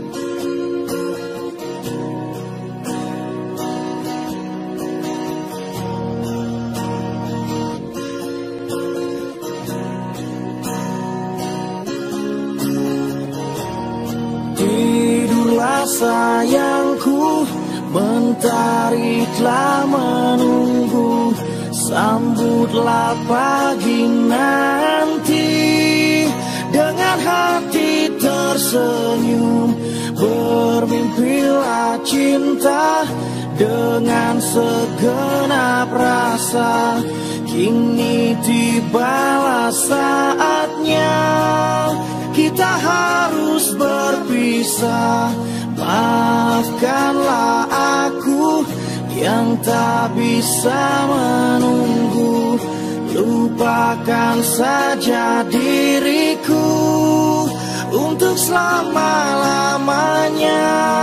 [SPEAKER 5] Tidurlah sayangku, mentari telah menunggu. Sambutlah pagi nanti dengan hati tersenyum. Bermimpilah cinta dengan segenap rasa. Kini tibalah saatnya kita harus berpisah. Maafkanlah aku yang tak bisa menunggu. Lupakan saja diriku untuk selama-lamanya.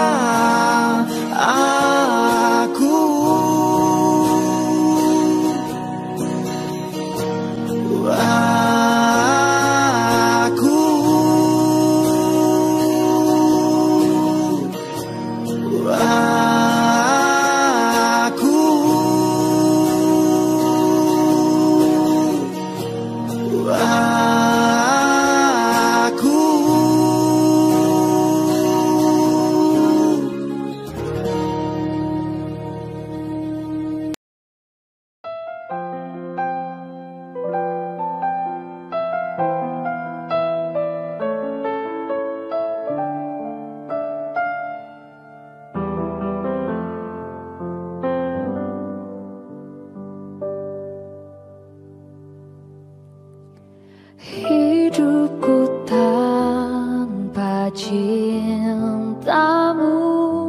[SPEAKER 3] Hidupku tanpa cintamu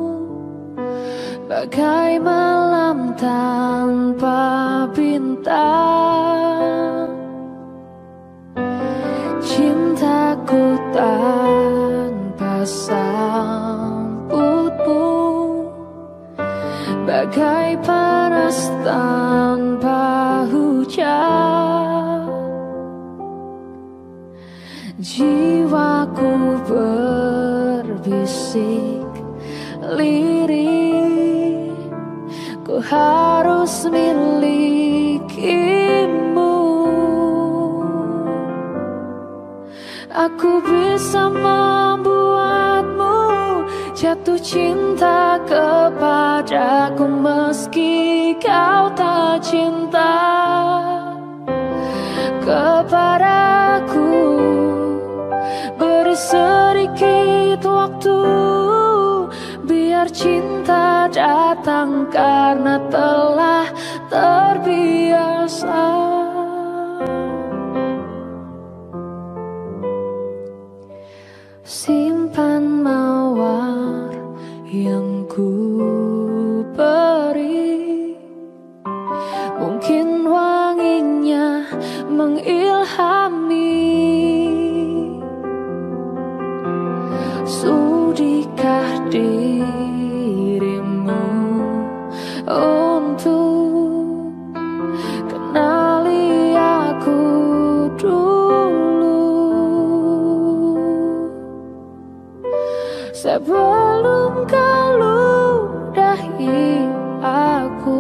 [SPEAKER 3] bagai malam tanpa bintang. Cintaku tanpa sambutmu bagai panas tanpa hujan. Jiwaku berbisik lirih, ku harus milikimu. Aku bisa membuatmu jatuh cinta kepadaku meski kau tak cinta kepadaku. Beri cinta datang karena telah terbiasa. Simpan mawar yang ku beri, mungkin wanginya mengilhami. Sudikah dirimu untuk kenali aku dulu, sebelum kau ludahi aku,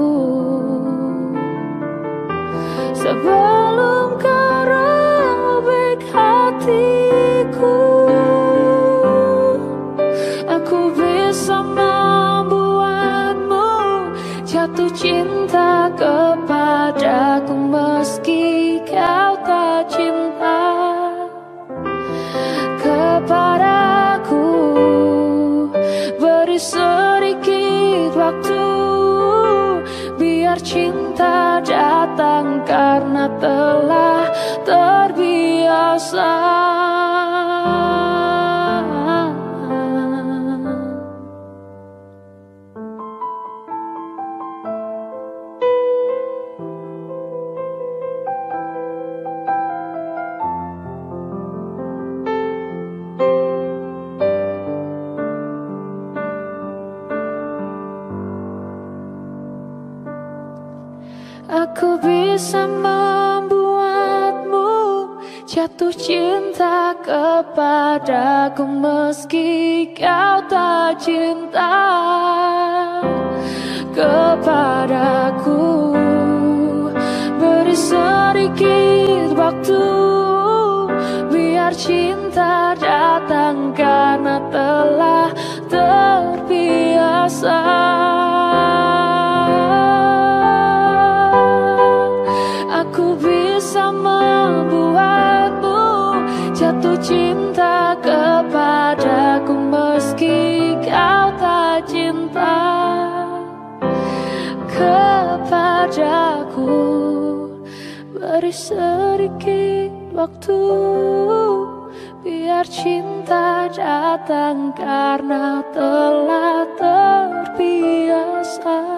[SPEAKER 3] sebelum kau robek hatiku. Aku bisa membuatmu jatuh cinta kepadaku meski kau tak cinta kepadaku. Beri sedikit waktu biar cinta datang karena telah terbiasa. Aku bisa membuatmu jatuh cinta kepadaku meski kau tak cinta kepadaku. Beri sedikit waktu biar cinta datang karena telah terbiasa. Aku bisa membuatmu jatuh cinta kepadaku meski kau tak cinta kepadaku. Beri sedikit waktu biar cinta datang karena telah terbiasa.